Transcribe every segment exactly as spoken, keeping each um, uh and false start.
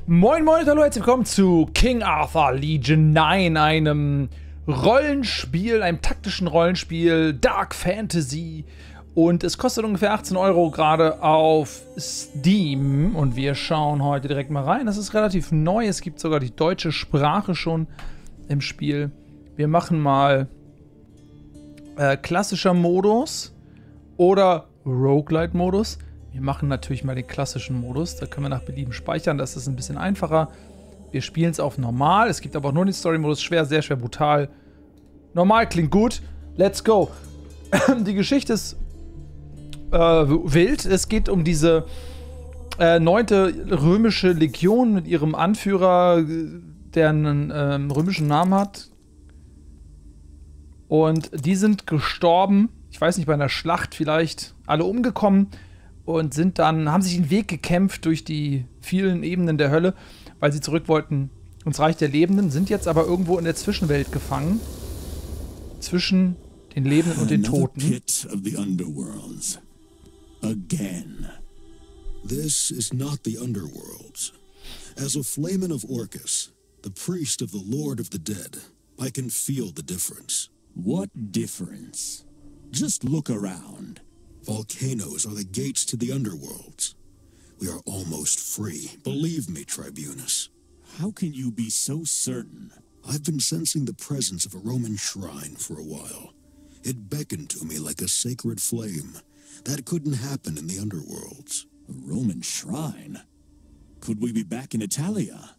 Moin moin, hallo, herzlich willkommen zu King Arthur Legion neun, einem Rollenspiel, einem taktischen Rollenspiel, Dark Fantasy. Und es kostet ungefähr achtzehn Euro gerade auf Steam. Und wir schauen heute direkt mal rein. Das ist relativ neu, es gibt sogar die deutsche Sprache schon im Spiel. Wir machen mal äh, klassischer Modus oder Roguelite-Modus. Wir machen natürlich mal den klassischen Modus, da können wir nach Belieben speichern, das ist ein bisschen einfacher. Wir spielen es auf normal, es gibt aber auch nur den Story-Modus, schwer, sehr schwer, brutal. Normal klingt gut, let's go. Die Geschichte ist äh, wild, es geht um diese äh, neunte römische Legion mit ihrem Anführer, der einen äh, römischen Namen hat. Und die sind gestorben, ich weiß nicht, bei einer Schlacht vielleicht, alle umgekommen. Und sind dann, haben sich den Weg gekämpft durch die vielen Ebenen der Hölle, weil sie zurück wollten ins Reich der Lebenden, sind jetzt aber irgendwo in der Zwischenwelt gefangen. Zwischen den Lebenden und den Toten. Pit of the underworlds. Again. This is not the underworlds. As a flamen of Orcus, the priest of the Lord of the Dead, I can feel the difference. What difference? Just look around. Volcanoes are the gates to the underworlds. We are almost free. Believe me, Tribunus. How can you be so certain? I've been sensing the presence of a Roman shrine for a while. It beckoned to me like a sacred flame. That couldn't happen in the underworlds. A Roman shrine? Could we be back in Italia?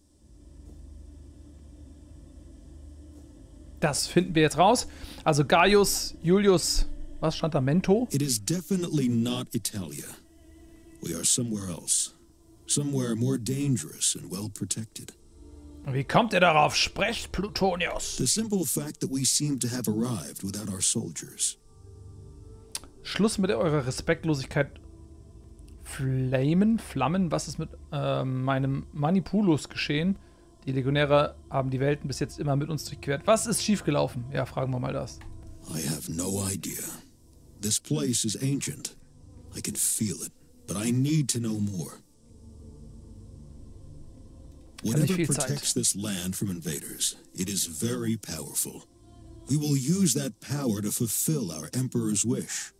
Das finden wir jetzt raus. Also Gaius Julius, was stand da? Mento? It is definitely not Italia. We are somewhere else. Somewhere more dangerous and well protected. Wie kommt ihr darauf? Sprecht, Plutonius. The simple fact that we seem to have arrived without our soldiers. Schluss mit eurer Respektlosigkeit. Flamen? Flammen? Was ist mit äh, meinem Manipulus geschehen? Die Legionäre haben die Welten bis jetzt immer mit uns durchquert. Was ist schiefgelaufen? Ja, fragen wir mal das. I have no idea. This place is ancient. I can feel it, but I need to know more. Whatever protects this land from invaders, it is very powerful. We will use that power to fulfill our Emperor's wish.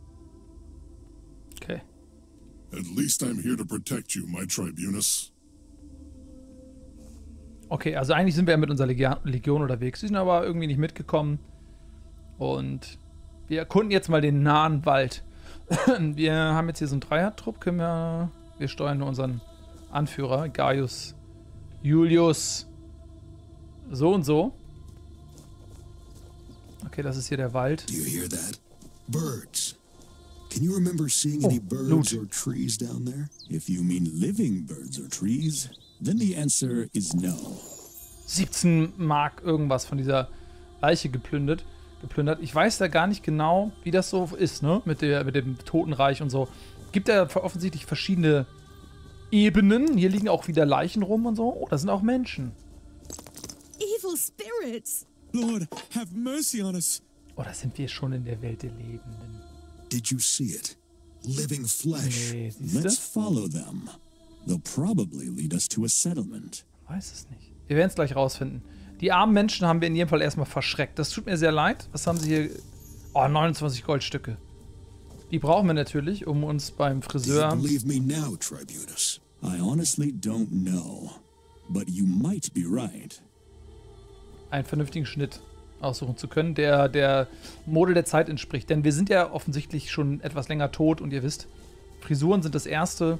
Okay. At least I'm here to protect you, my Tribunus. Okay, also eigentlich sind wir ja mit unserer Legion, Legion unterwegs. Sie sind aber irgendwie nicht mitgekommen. Und wir erkunden jetzt mal den nahen Wald. Wir haben jetzt hier so einen Dreier-Trupp. Können wir. Wir steuern nur unseren Anführer, Gaius Julius. So und so. Okay, das ist hier der Wald. Do you hear that? Birds. Can you remember seeing Oh, any birds Loot. or trees down there? If you mean living birds or trees, then the answer is no. siebzehn Mark irgendwas von dieser Leiche geplündert. geplündert. Ich weiß da gar nicht genau, wie das so ist, ne? Mit, der, mit dem Totenreich und so. Gibt ja offensichtlich verschiedene Ebenen. Hier liegen auch wieder Leichen rum und so. Oh, da sind auch Menschen. Evil spirits! Lord, have mercy on us. Oh, da sind wir schon in der Welt der Lebenden. Did you see it? Living flesh. Nee, siehst Let's du? follow them. They'll probably lead us to a settlement. Weiß es nicht. Wir werden es gleich rausfinden. Die armen Menschen haben wir in jedem Fall erstmal verschreckt. Das tut mir sehr leid. Was haben sie hier? Oh, neunundzwanzig Goldstücke. Die brauchen wir natürlich, um uns beim Do you Friseur... believe me now, Tribunus? I honestly don't know, but you might be right. einen vernünftigen Schnitt aussuchen zu können, der der Mode der Zeit entspricht. Denn wir sind ja offensichtlich schon etwas länger tot und ihr wisst, Frisuren sind das Erste,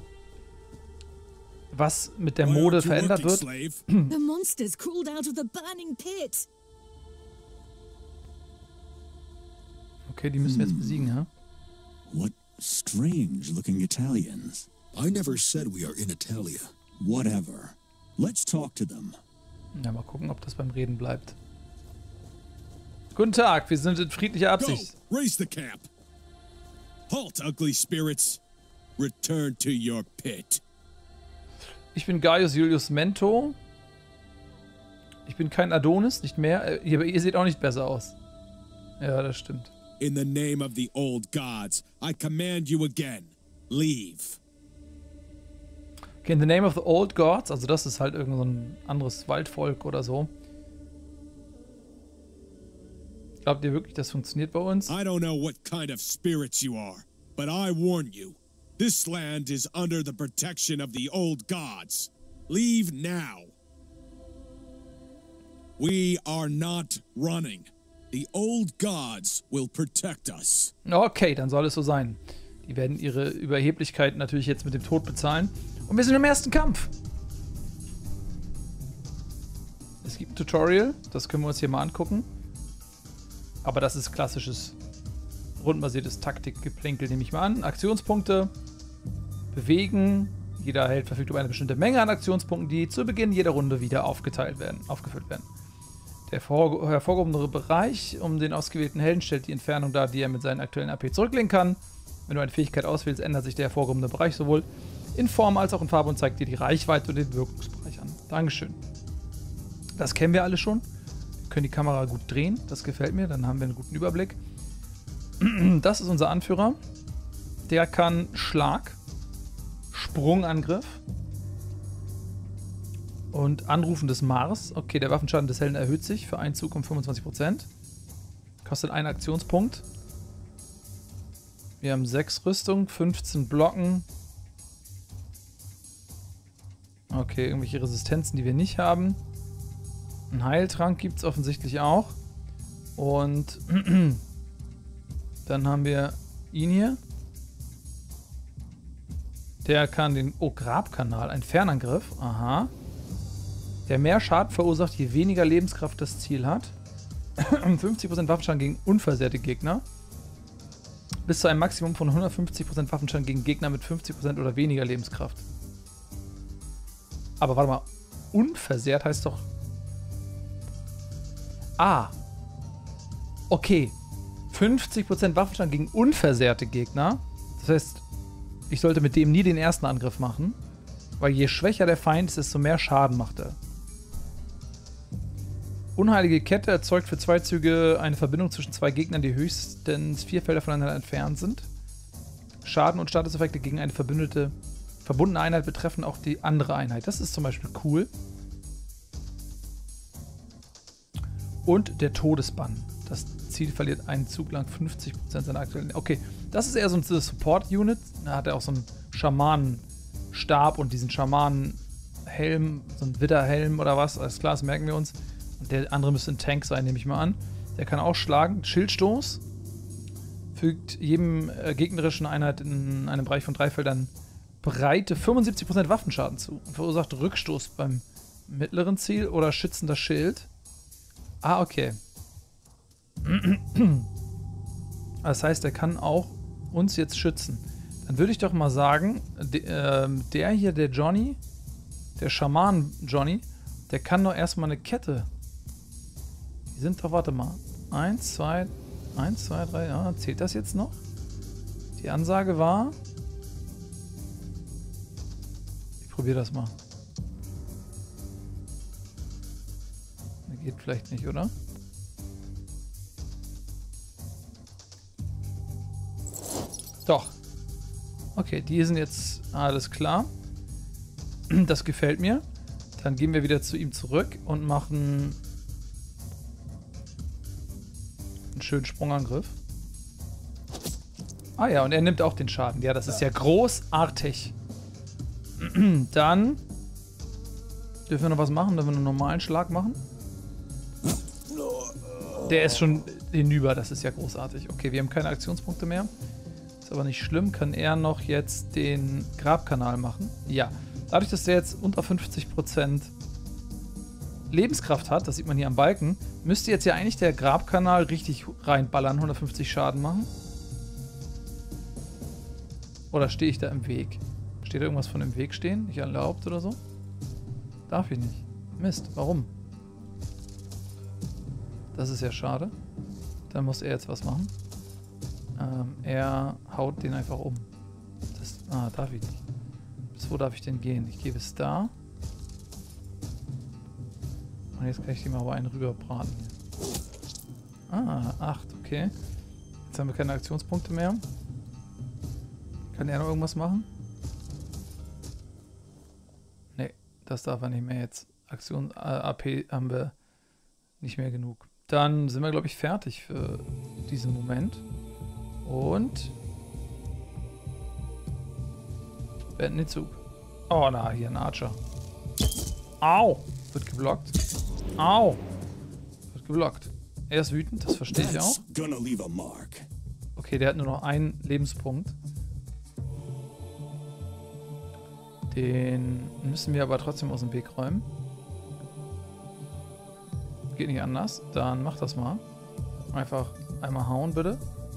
was mit der Mode verändert wird. The monsters crawled out of the burning pit. Okay, die müssen wir jetzt besiegen, ja? What strange-looking Italians. I never said we are in Italia. Whatever. Let's talk to them. Ja, mal gucken, ob das beim Reden bleibt. Guten Tag, wir sind in friedlicher Absicht. Go, raise the cap. Halt, ugly spirits. Return to your pit. Ich bin Gaius Julius Mento. Ich bin kein Adonis, nicht mehr. Ihr, ihr seht auch nicht besser aus. Ja, das stimmt. In the name of the old gods, I command you again. Leave. Okay, in the name of the old gods, also das ist halt irgend so ein anderes Waldvolk oder so. Glaubt ihr wirklich, das funktioniert bei uns? I don't know what kind of spirits you are, but I warn you. This land is under the protection of the old gods. Leave now. We are not running. The old gods will protect us. Okay, dann soll es so sein. Die werden ihre Überheblichkeit natürlich jetzt mit dem Tod bezahlen. Und wir sind im ersten Kampf. Es gibt ein Tutorial, das können wir uns hier mal angucken. Aber das ist klassisches, rundenbasiertes Taktikgeplänkel, nehme ich mal an. Aktionspunkte, bewegen. Jeder Held verfügt über eine bestimmte Menge an Aktionspunkten, die zu Beginn jeder Runde wieder aufgeteilt werden, aufgefüllt werden. Der hervorgehobene Bereich um den ausgewählten Helden stellt die Entfernung dar, die er mit seinen aktuellen A P zurücklegen kann. Wenn du eine Fähigkeit auswählst, ändert sich der hervorgehobene Bereich sowohl in Form als auch in Farbe und zeigt dir die Reichweite und den Wirkungsbereich an. Dankeschön. Das kennen wir alle schon. Wir können die Kamera gut drehen, das gefällt mir, dann haben wir einen guten Überblick. Das ist unser Anführer. Der kann Schlag, Sprungangriff und Anrufen des Mars. Okay, der Waffenschaden des Helden erhöht sich für einen Zug um fünfundzwanzig Prozent. Kostet einen Aktionspunkt. Wir haben sechs Rüstung, fünfzehn Blocken. Okay, irgendwelche Resistenzen, die wir nicht haben. Ein Heiltrank gibt es offensichtlich auch. Und dann haben wir ihn hier. Der kann den... Oh, Grabkanal. Ein Fernangriff. Aha. Der mehr Schaden verursacht, je weniger Lebenskraft das Ziel hat. fünfzig Prozent Waffenschaden gegen unversehrte Gegner. Bis zu einem Maximum von hundertfünfzig Prozent Waffenschaden gegen Gegner mit fünfzig Prozent oder weniger Lebenskraft. Aber warte mal. Unversehrt heißt doch... Ah. Okay. fünfzig Prozent Waffenschaden gegen unversehrte Gegner. Das heißt, ich sollte mit dem nie den ersten Angriff machen. Weil je schwächer der Feind ist, desto mehr Schaden macht er. Unheilige Kette erzeugt für zwei Züge eine Verbindung zwischen zwei Gegnern, die höchstens vier Felder voneinander entfernt sind. Schaden und Statuseffekte gegen eine verbündete, verbundene Einheit betreffen auch die andere Einheit. Das ist zum Beispiel cool. Und der Todesbann. Das Ziel verliert einen Zug lang fünfzig Prozent seiner aktuellen... Okay, das ist eher so ein Support-Unit. Da hat er auch so einen Schamanenstab und diesen Schamanenhelm, so ein Widderhelm oder was. Alles klar, das merken wir uns. Und der andere müsste ein Tank sein, nehme ich mal an. Der kann auch schlagen. Schildstoß. Fügt jedem äh, gegnerischen Einheit in einem Bereich von drei Feldern breite fünfundsiebzig Prozent Waffenschaden zu. Und verursacht Rückstoß beim mittleren Ziel oder schützender Schild. Ah, okay. Das heißt, er kann auch uns jetzt schützen. Dann würde ich doch mal sagen, de, äh, der hier, der Johnny, der Schaman Johnny, der kann doch erstmal eine Kette. Die sind doch, warte mal. Eins, zwei, eins, zwei, drei, ja, zählt das jetzt noch? Die Ansage war... Ich probiere das mal. Geht vielleicht nicht, oder? Doch. Okay, die sind jetzt alles klar. Das gefällt mir. Dann gehen wir wieder zu ihm zurück und machen einen schönen Sprungangriff. Ah ja, und er nimmt auch den Schaden. Ja, das ist ja großartig. Dann dürfen wir noch was machen? Dürfen wir einen normalen Schlag machen? Der ist schon hinüber, das ist ja großartig. Okay, wir haben keine Aktionspunkte mehr. Ist aber nicht schlimm. Kann er noch jetzt den Grabkanal machen? Ja. Dadurch, dass der jetzt unter fünfzig Prozent Lebenskraft hat, das sieht man hier am Balken, müsste jetzt ja eigentlich der Grabkanal richtig reinballern, hundertfünfzig Schaden machen. Oder stehe ich da im Weg? Steht da irgendwas von im Weg stehen? Nicht erlaubt oder so? Darf ich nicht. Mist, warum? Das ist ja schade. Dann muss er jetzt was machen. Ähm, er haut den einfach um. Das, ah, darf ich nicht. Bis wo darf ich denn gehen? Ich gehe bis da. Und jetzt kann ich dem aber einen rüberbraten. Ah, acht, okay. Jetzt haben wir keine Aktionspunkte mehr. Kann er noch irgendwas machen? Das darf er nicht mehr jetzt. Aktion äh, A P haben wir nicht mehr genug. Dann sind wir, glaube ich, fertig für diesen Moment. Und beenden den Zug. Oh, na, hier ein Archer. Au! Wird geblockt. Au! Wird geblockt. Er ist wütend, das verstehe ich auch. Gonna leave a mark. Okay, der hat nur noch einen Lebenspunkt. Den müssen wir aber trotzdem aus dem Weg räumen. Geht nicht anders. Dann mach das mal. Einfach einmal hauen, bitte.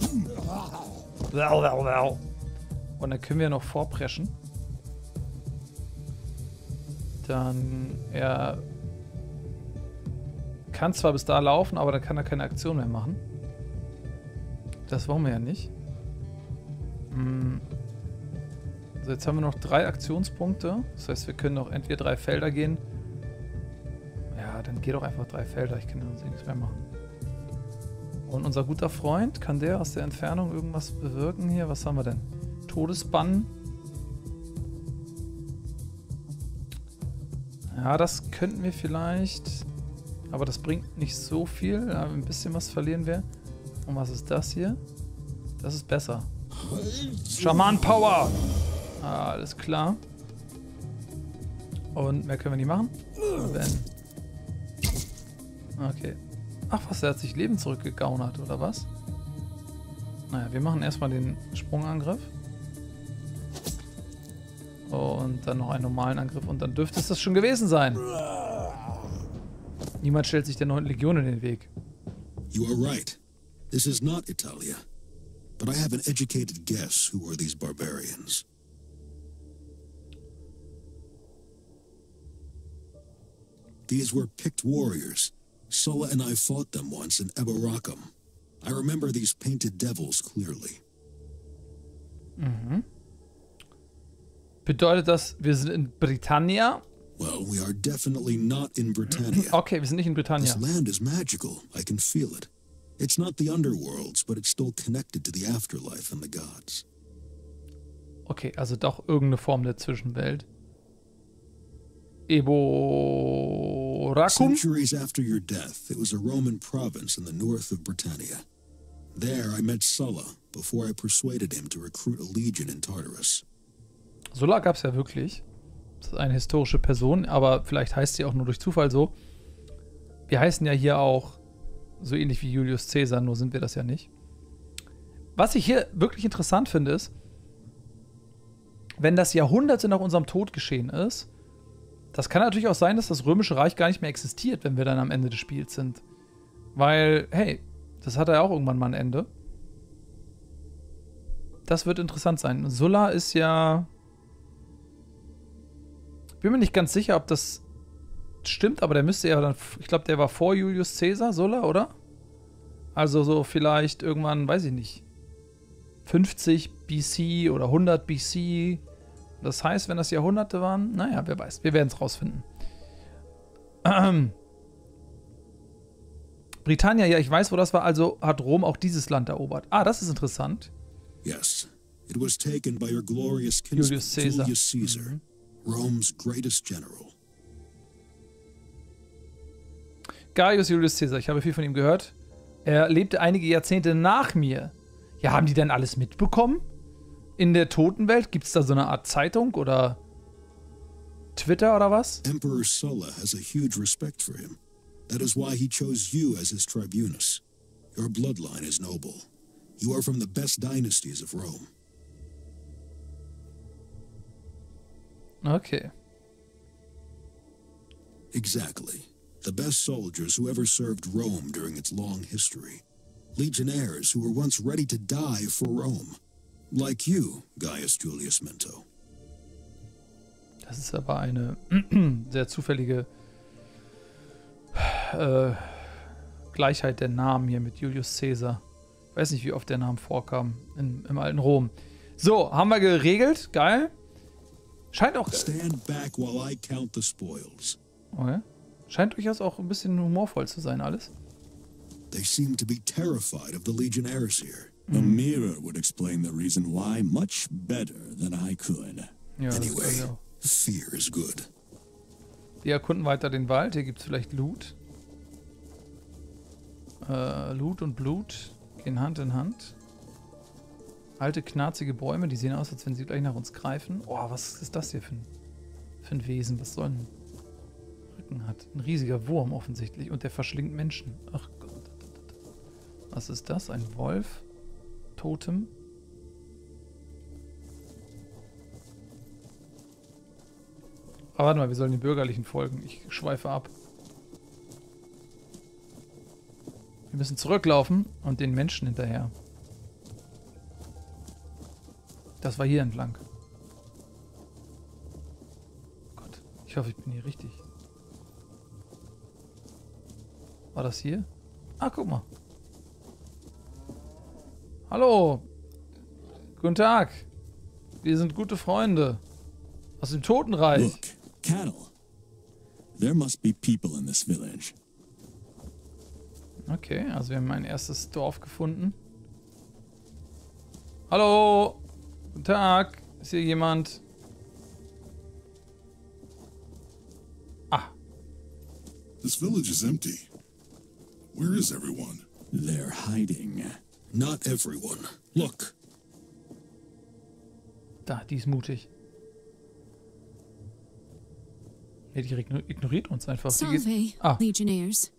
Und dann können wir noch vorpreschen. Dann, er kann zwar bis da laufen, aber dann kann er keine Aktion mehr machen. Das wollen wir ja nicht. So, jetzt haben wir noch drei Aktionspunkte. Das heißt, wir können noch entweder drei Felder gehen. Ja, dann geh doch einfach drei Felder. Ich kann ja sonst nichts mehr machen. Und unser guter Freund, kann der aus der Entfernung irgendwas bewirken hier? Was haben wir denn? Todesbann. Ja, das könnten wir vielleicht. Aber das bringt nicht so viel. Ja, ein bisschen was verlieren wir. Und was ist das hier? Das ist besser. Schaman Power! Ah, alles klar. Und mehr können wir nicht machen? Wenn. Okay. Ach was, er hat sich Leben zurückgegaunert, oder was? Naja, wir machen erstmal den Sprungangriff. Und dann noch einen normalen Angriff und dann dürfte es das schon gewesen sein. Niemand stellt sich der neunten Legion in den Weg. You are right. This is not Italia. But I have an educated guess who are these barbarians. These were picked warriors. Sulla and I fought them once in Eboracum. I remember these painted devils clearly. Mhm. Bedeutet das, wir sind in Britannia? Well, we are definitely not in Britannia. Okay, wir sind nicht in Britannia. This land is magical. I can feel it. It's not the underworlds, but it's still connected to the afterlife and the gods. Okay, also doch irgendeine Form der Zwischenwelt. Eboracum? Centuries after your death, it was a Roman province in the north of Britannia. There I met Sulla before I persuaded him to recruit a legion in Tartarus. Sulla gab es ja wirklich. Das ist eine historische Person, aber vielleicht heißt sie auch nur durch Zufall so. Wir heißen ja hier auch so ähnlich wie Julius Caesar, nur sind wir das ja nicht. Was ich hier wirklich interessant finde, ist, wenn das Jahrhunderte nach unserem Tod geschehen ist, das kann natürlich auch sein, dass das Römische Reich gar nicht mehr existiert, wenn wir dann am Ende des Spiels sind. Weil, hey, das hat ja auch irgendwann mal ein Ende. Das wird interessant sein. Sulla ist ja... Bin mir nicht ganz sicher, ob das stimmt, aber der müsste ja dann... Ich glaube, der war vor Julius Caesar, Sulla, oder? Also so vielleicht irgendwann, weiß ich nicht, fünfzig B C oder hundert B C. Das heißt, wenn das Jahrhunderte waren, naja, wer weiß. Wir werden es rausfinden. Ähm. Britannia, ja, ich weiß, wo das war. Also hat Rom auch dieses Land erobert. Ah, das ist interessant. Yes, it was taken by your glorious kinsman Julius Caesar. Julius Caesar, Mhm. Rome's greatest general. Gaius Julius Caesar, ich habe viel von ihm gehört. Er lebte einige Jahrzehnte nach mir. Ja, haben die denn alles mitbekommen? In der Totenwelt? Gibt es da so eine Art Zeitung oder Twitter oder was? Emperor Sulla has a huge respect for him. That is why he chose you as his tribunus. Your bloodline is noble. You are from the best dynasties of Rome. Okay. Exactly. The best soldiers who ever served Rome during its long history. Legionnaires who were once ready to die for Rome. Like you, Gaius Julius Mento. Das ist aber eine sehr zufällige äh, Gleichheit der Namen hier mit Julius Caesar. Ich weiß nicht, wie oft der Name vorkam in, im alten Rom. So, haben wir geregelt. Geil. Scheint auch... Stand back while I count the spoils. Okay. Scheint durchaus auch ein bisschen humorvoll zu sein, alles. They seem to be terrified of the Legionnaires here. A mirror would explain the reason why much better than I could. Ja, das Anyway, glaub ich auch. fear is good. Wir erkunden weiter den Wald. Hier gibt es vielleicht Loot. Äh, Loot und Blut gehen Hand in Hand. Alte, knarzige Bäume, die sehen aus, als wenn sie gleich nach uns greifen. Oh, was ist das hier für ein, für ein Wesen? Was soll ein Rücken hat? Ein riesiger Wurm offensichtlich. Und der verschlingt Menschen. Ach Gott. Was ist das? Ein Wolf? Totem? Aber warte mal, wir sollen den Bürgerlichen folgen. Ich schweife ab. Wir müssen zurücklaufen und den Menschen hinterher. Das war hier entlang. Gott, ich hoffe, ich bin hier richtig. War das hier? Ah, guck mal. Hallo. Guten Tag. Wir sind gute Freunde. Aus dem Totenreich. Look, cattle. There must be people in this village. Okay, also wir haben ein erstes Dorf gefunden. Hallo. Guten Tag. Ist hier jemand? Ah. This village is empty. Where is everyone? They're hiding. Not everyone. Look. Da, die ist mutig. Ja, die ignoriert uns einfach. Die Salve, geht, ah. Legionnaires.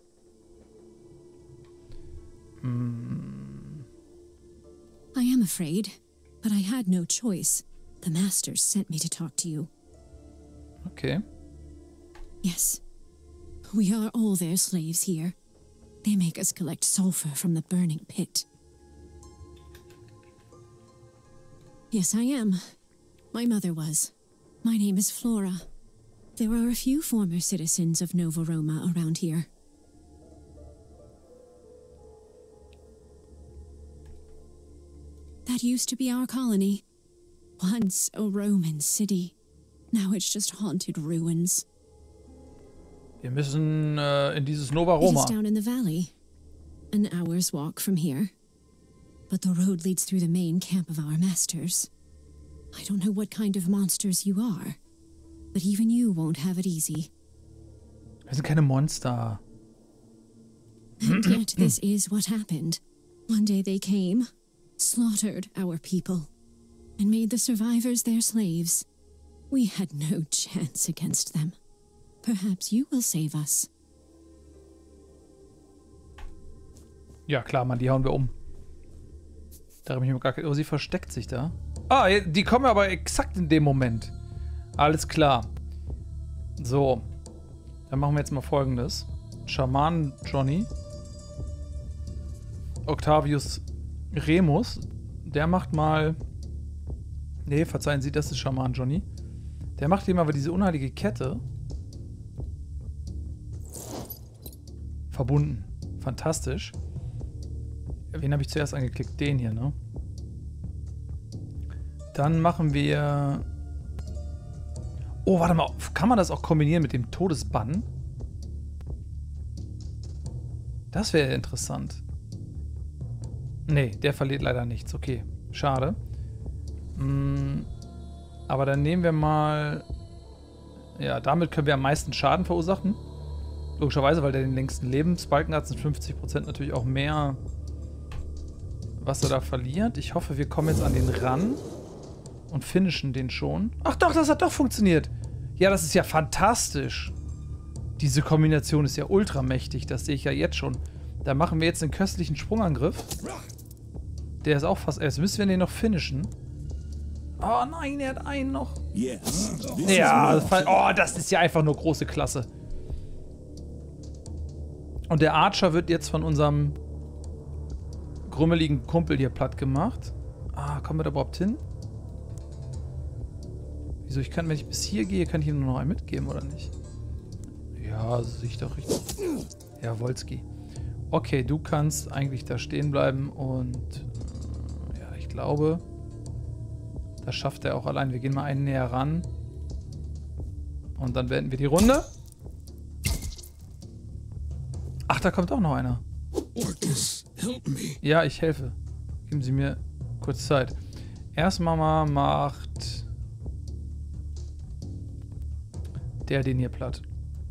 Mm. I am afraid, but I had no choice. The masters sent me to talk to you. Okay. Yes. We are all their slaves here. They make us collect sulfur from the burning pit. Yes, I am. My mother was. My name is Flora. There are a few former citizens of Nova Roma around here. That used to be our colony. Once a Roman city. Now it's just haunted ruins. Wir müssen äh, in dieses Nova It Roma. is down in the valley. An hour's walk from here. But the road leads through the main camp of our masters. I don't know what kind of monsters you are, but even you won't have it easy. Wir sind keine Monster. And yet this is what happened. One day they came, slaughtered our people, and made the survivors their slaves. We had no chance against them. Perhaps you will save us. Ja, klar, Mann, die hauen wir um. Da habe ich mir gar keine... Oh, sie versteckt sich da. Ah, die kommen aber exakt in dem Moment. Alles klar. So. Dann machen wir jetzt mal Folgendes. Schaman Johnny. Octavius Remus. Der macht mal... Nee, verzeihen Sie, das ist Schaman Johnny. Der macht ihm aber diese unheilige Kette. Verbunden. Fantastisch. Wen habe ich zuerst angeklickt? Den hier, ne? Dann machen wir... Oh, warte mal. Kann man das auch kombinieren mit dem Todesbann? Das wäre interessant. Nee, der verliert leider nichts. Okay, schade. Hm, aber dann nehmen wir mal... Ja, damit können wir am meisten Schaden verursachen. Logischerweise, weil der den längsten Lebensbalken hat, sind fünfzig Prozent natürlich auch mehr, was er da verliert. Ich hoffe, wir kommen jetzt an den ran und finishen den schon. Ach doch, das hat doch funktioniert. Ja, das ist ja fantastisch. Diese Kombination ist ja ultramächtig, das sehe ich ja jetzt schon. Da machen wir jetzt einen köstlichen Sprungangriff. Der ist auch fast... Jetzt müssen wir den noch finishen. Oh nein, er hat einen noch. Yes. Ja, oh, das ist ja einfach nur große Klasse. Und der Archer wird jetzt von unserem grummeligen Kumpel hier platt gemacht. Ah, kommen wir da überhaupt hin? Wieso? Ich kann, wenn ich bis hier gehe, kann ich ihm nur noch einen mitgeben, oder nicht? Ja, sehe ich doch richtig. Ja, Wolski. Okay, du kannst eigentlich da stehen bleiben und äh, ja, ich glaube, das schafft er auch allein. Wir gehen mal einen näher ran. Und dann beenden wir die Runde. Ach, da kommt auch noch einer. Orcus, help me. Ja, ich helfe. Geben Sie mir kurz Zeit. Erstmal mal macht der den hier platt.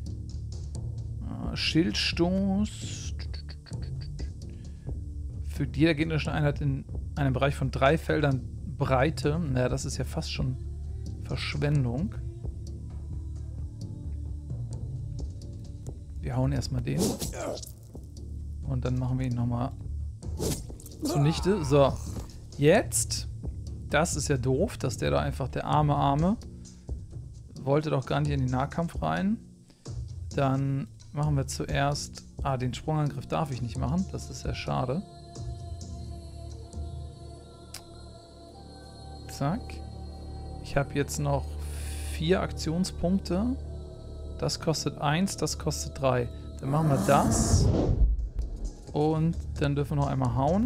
Äh, Schildstoß. Fügt jeder gegnerischen Einheit in einem Bereich von drei Feldern Breite. Naja, das ist ja fast schon Verschwendung. Wir hauen erstmal den. Und dann machen wir ihn nochmal zunichte. So, jetzt. Das ist ja doof, dass der da einfach, der arme Arme, wollte doch gar nicht in den Nahkampf rein. Dann machen wir zuerst... Ah, den Sprungangriff darf ich nicht machen. Das ist sehr schade. Zack. Ich habe jetzt noch vier Aktionspunkte. Das kostet eins, das kostet drei. Dann machen wir das. Und dann dürfen wir noch einmal hauen.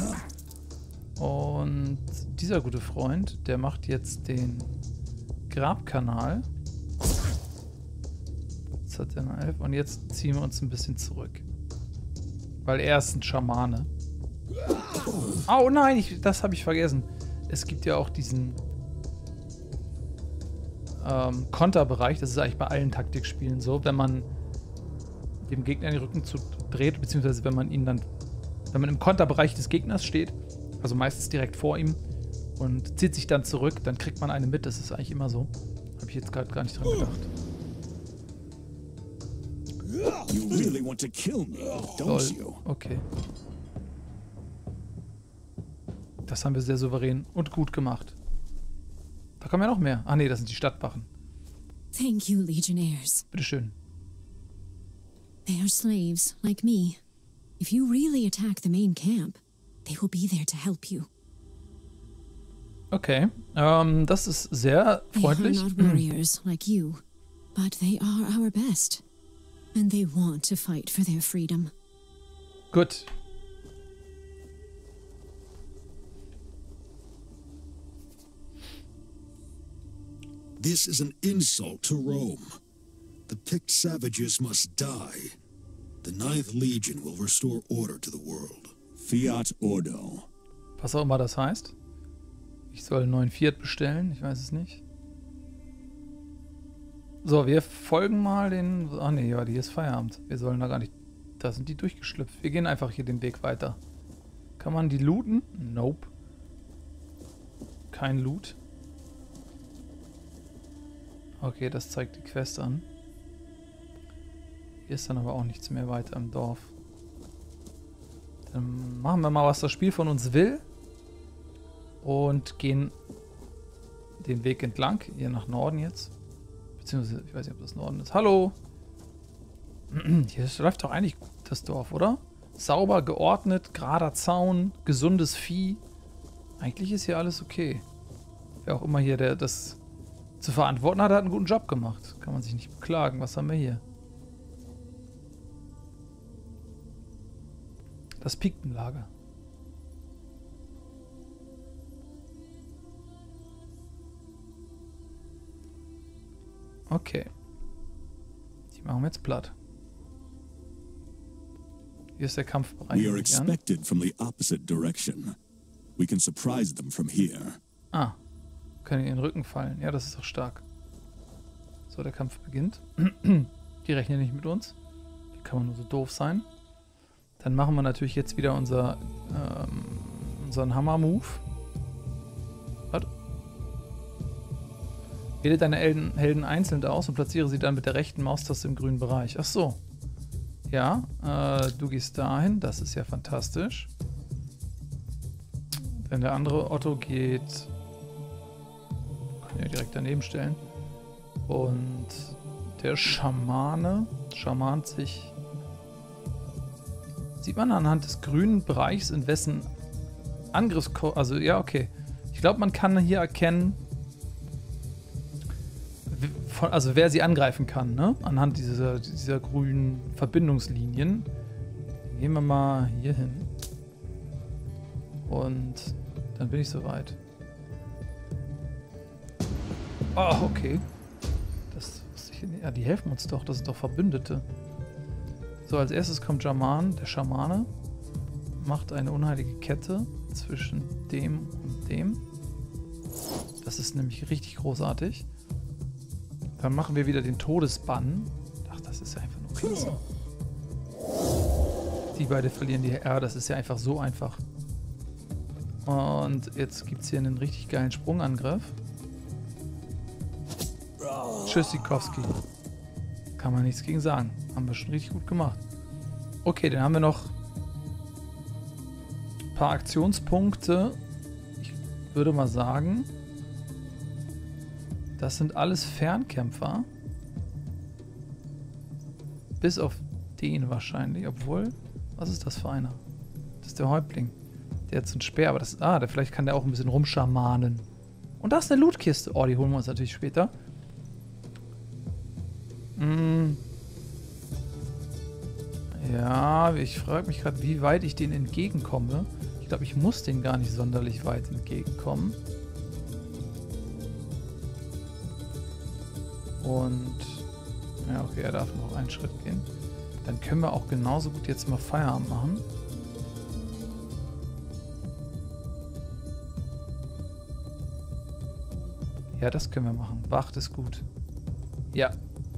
Und dieser gute Freund, der macht jetzt den Grabkanal. Jetzt hat er eine elf. Und jetzt ziehen wir uns ein bisschen zurück. Weil er ist ein Schamane. Oh nein, ich, das habe ich vergessen. Es gibt ja auch diesen ähm, Konterbereich. Das ist eigentlich bei allen Taktikspielen so. Wenn man dem Gegner den Rücken zu dreht, beziehungsweise wenn man ihn dann, wenn man im Konterbereich des Gegners steht, also meistens direkt vor ihm, und zieht sich dann zurück, dann kriegt man eine mit. Das ist eigentlich immer so. Habe ich jetzt gerade gar nicht dran gedacht. You really want to kill me, don't you? Okay. Das haben wir sehr souverän und gut gemacht. Da kommen ja noch mehr. Ah ne, das sind die Stadtwachen. Thank you, Legionnaires. Bitteschön. They are slaves, like me. If you really attack the main camp, they will be there to help you. Okay, ähm, das ist sehr freundlich. They are not warriors like you, but they are our best. And they want to fight for their freedom. Gut. This is an insult to Rome. The picked savages must die. The Ninth Legion will restore order to the world. Fiat Ordo. Was auch immer das heißt. Ich soll einen neuen Fiat bestellen, ich weiß es nicht. So, wir folgen mal den... Ach nee, ja, die ist Feierabend. Wir sollen da gar nicht... Da sind die durchgeschlüpft. Wir gehen einfach hier den Weg weiter. Kann man die looten? Nope. Kein Loot. Okay, das zeigt die Quest an. Hier ist dann aber auch nichts mehr weiter im Dorf. Dann machen wir mal, was das Spiel von uns will. Und gehen den Weg entlang. Hier nach Norden jetzt. Beziehungsweise, ich weiß nicht, ob das Norden ist. Hallo! Hier läuft doch eigentlich gut, das Dorf, oder? Sauber, geordnet, gerader Zaun, gesundes Vieh. Eigentlich ist hier alles okay. Wer auch immer hier der das zu verantworten hat, hat einen guten Job gemacht. Kann man sich nicht beklagen. Was haben wir hier? Das Piktenlager. Okay. Die machen wir jetzt platt. Hier ist der Kampfbereich. We are expected from the opposite direction. We can surprise them from here. Ah. Können in den Rücken fallen. Ja, das ist doch stark. So, der Kampf beginnt. Die rechnen nicht mit uns. Wie kann man nur so doof sein? Dann machen wir natürlich jetzt wieder unser, ähm, unseren Hammer-Move. Warte. Wähle deine Helden, Helden einzeln aus und platziere sie dann mit der rechten Maustaste im grünen Bereich. Ach so. Ja, äh, du gehst dahin. Das ist ja fantastisch. Wenn der andere Otto geht... Kann ja direkt daneben stellen. Und der Schamane schamant sich... Sieht man anhand des grünen Bereichs, in wessen Angriffs... Also, ja, okay. Ich glaube, man kann hier erkennen, von, also wer sie angreifen kann, ne? Anhand dieser, dieser grünen Verbindungslinien. Gehen wir mal hier hin. Und dann bin ich soweit. Oh, okay. Das, ja, die helfen uns doch. Das sind doch Verbündete. So, als erstes kommt Jaman, der Schamane. Macht eine unheilige Kette zwischen dem und dem. Das ist nämlich richtig großartig. Dann machen wir wieder den Todesbann. Ach, das ist ja einfach nur klasse. Die beide verlieren die... Ja, das ist ja einfach so einfach. Und jetzt gibt es hier einen richtig geilen Sprungangriff. Tschüssikowski. Kann man nichts gegen sagen. Haben wir schon richtig gut gemacht. Okay, dann haben wir noch ein paar Aktionspunkte. Ich würde mal sagen, das sind alles Fernkämpfer. Bis auf den wahrscheinlich. Obwohl, was ist das für einer? Das ist der Häuptling. Der hat so einen Speer, aber das... Ah, der, vielleicht kann der auch ein bisschen rumschamanen. Und da ist eine Lootkiste. Oh, die holen wir uns natürlich später. Hm. Ja, ich frage mich gerade, wie weit ich denen entgegenkomme. Ich glaube, ich muss denen gar nicht sonderlich weit entgegenkommen. Und... Ja, okay, er darf noch einen Schritt gehen. Dann können wir auch genauso gut jetzt mal Feierabend machen. Ja, das können wir machen. Wacht ist gut. Ja.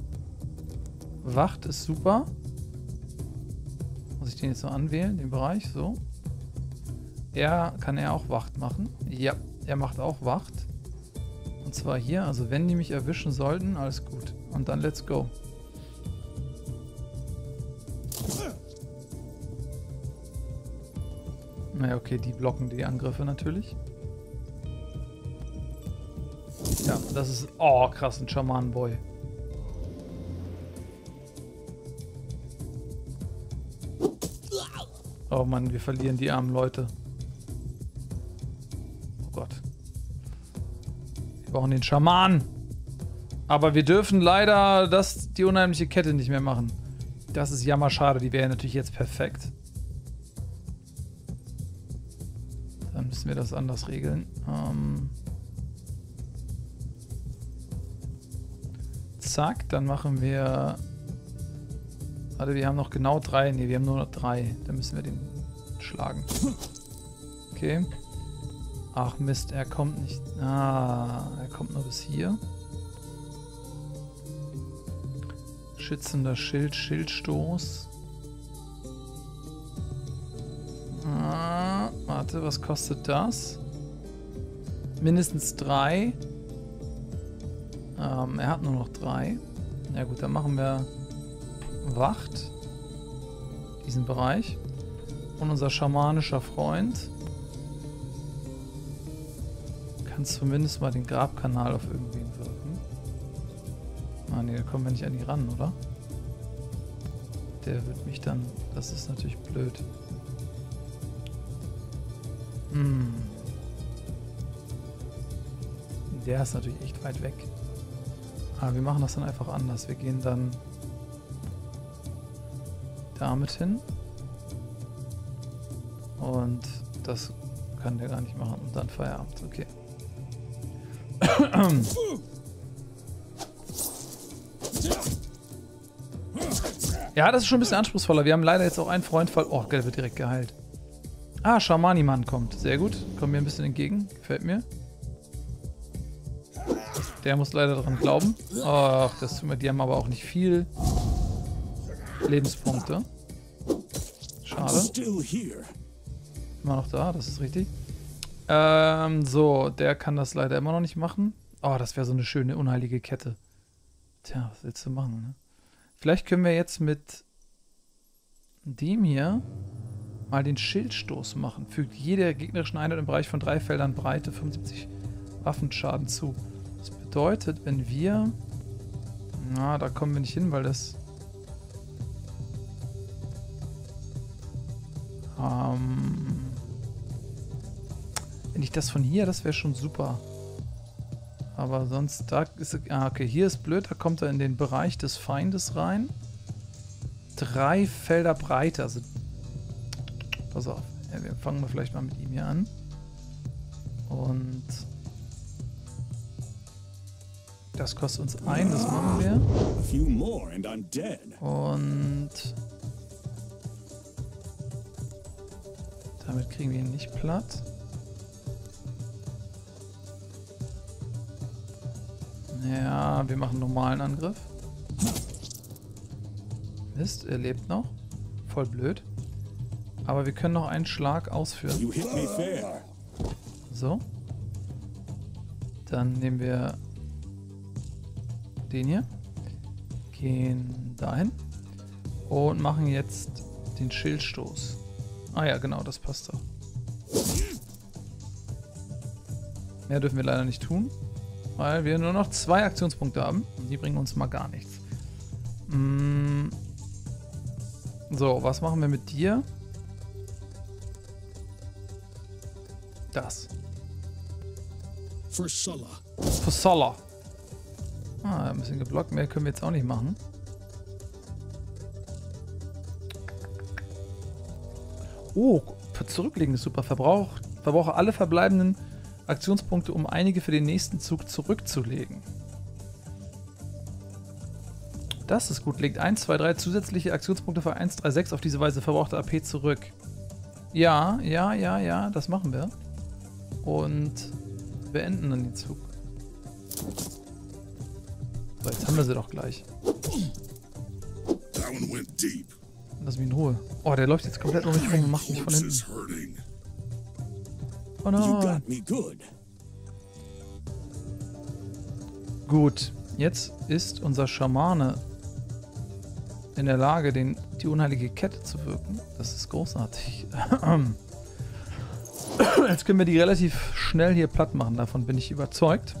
Wacht ist super. Muss ich den jetzt noch anwählen, den Bereich? So. Er kann er auch Wacht machen. Ja, er macht auch Wacht. Und zwar hier. Also wenn die mich erwischen sollten, alles gut. Und dann let's go. Naja, okay, die blocken die Angriffe natürlich. Ja, das ist... Oh, krass, ein Schamanenboy. Oh Mann, wir verlieren die armen Leute. Oh Gott. Wir brauchen den Schamanen. Aber wir dürfen leider das, die unheimliche Kette nicht mehr machen. Das ist jammerschade, die wäre natürlich jetzt perfekt. Dann müssen wir das anders regeln. Ähm... Zack, dann machen wir... Warte, wir haben noch genau drei. Ne, wir haben nur noch drei. Dann müssen wir den schlagen. Okay. Ach Mist, er kommt nicht... Ah, er kommt nur bis hier. Schützender Schild, Schildstoß. Ah, warte, was kostet das? Mindestens drei. Ähm, er hat nur noch drei. Ja gut, dann machen wir Wacht. Diesen Bereich. Und unser schamanischer Freund kann zumindest mal den Grabkanal auf irgendwen wirken. Ah ne, da kommen wir nicht an die ran, oder? Der wird mich dann... Das ist natürlich blöd. Hm. Der ist natürlich echt weit weg. Aber wir machen das dann einfach anders. Wir gehen dann damit hin. Und das kann der gar nicht machen. Und dann Feierabend. Okay. Ja, das ist schon ein bisschen anspruchsvoller. Wir haben leider jetzt auch einen Freund voll. Oh, der wird direkt geheilt. Ah, Schamaniman kommt. Sehr gut. Kommt mir ein bisschen entgegen. Gefällt mir. Der muss leider daran glauben. Ach, das tut mir. Die haben aber auch nicht viel Lebenspunkte. Schade. Immer noch da, das ist richtig. Ähm, so, der kann das leider immer noch nicht machen. Oh, das wäre so eine schöne, unheilige Kette. Tja, was willst du machen, ne? Vielleicht können wir jetzt mit dem hier mal den Schildstoß machen. Fügt jeder gegnerischen Einheit im Bereich von drei Feldern Breite fünfundsiebzig Waffenschaden zu. Das bedeutet, wenn wir... Na, da kommen wir nicht hin, weil das... Ähm... Wenn ich das von hier, das wäre schon super. Aber sonst, da ist... Ah, okay, hier ist blöd, da kommt er in den Bereich des Feindes rein. Drei Felder Breite, also... Pass auf, ja, wir fangen wir vielleicht mal mit ihm hier an. Und... Das kostet uns ein, das machen wir. Und... Damit kriegen wir ihn nicht platt. Ja, wir machen einen normalen Angriff. Mist, er lebt noch. Voll blöd. Aber wir können noch einen Schlag ausführen. You hit me fair. So. Dann nehmen wir den hier. Gehen dahin. Und machen jetzt den Schildstoß. Ah ja, genau, das passt doch. Mehr dürfen wir leider nicht tun, weil wir nur noch zwei Aktionspunkte haben. Und die bringen uns mal gar nichts. Mm. So, was machen wir mit dir? Das. For Sulla. Für Sola. Ah, ein bisschen geblockt. Mehr können wir jetzt auch nicht machen. Oh, für Zurücklegen ist super. Verbrauch, verbrauche alle verbleibenden Aktionspunkte, um einige für den nächsten Zug zurückzulegen. Das ist gut. Legt eins, zwei, drei zusätzliche Aktionspunkte für eins, drei, sechs auf diese Weise verbrauchte A P zurück. Ja, ja, ja, ja, das machen wir. Und beenden dann den Zug. So, jetzt haben wir sie doch gleich. That one went deep. Lass mich in Ruhe. Oh, der läuft jetzt komplett um mich rum und macht mich von Corpse hinten. is hurting. Oh You nein. got me good. Gut, jetzt ist unser Schamane in der Lage, den, die unheilige Kette zu wirken. Das ist großartig. Jetzt können wir die relativ schnell hier platt machen. Davon bin ich überzeugt.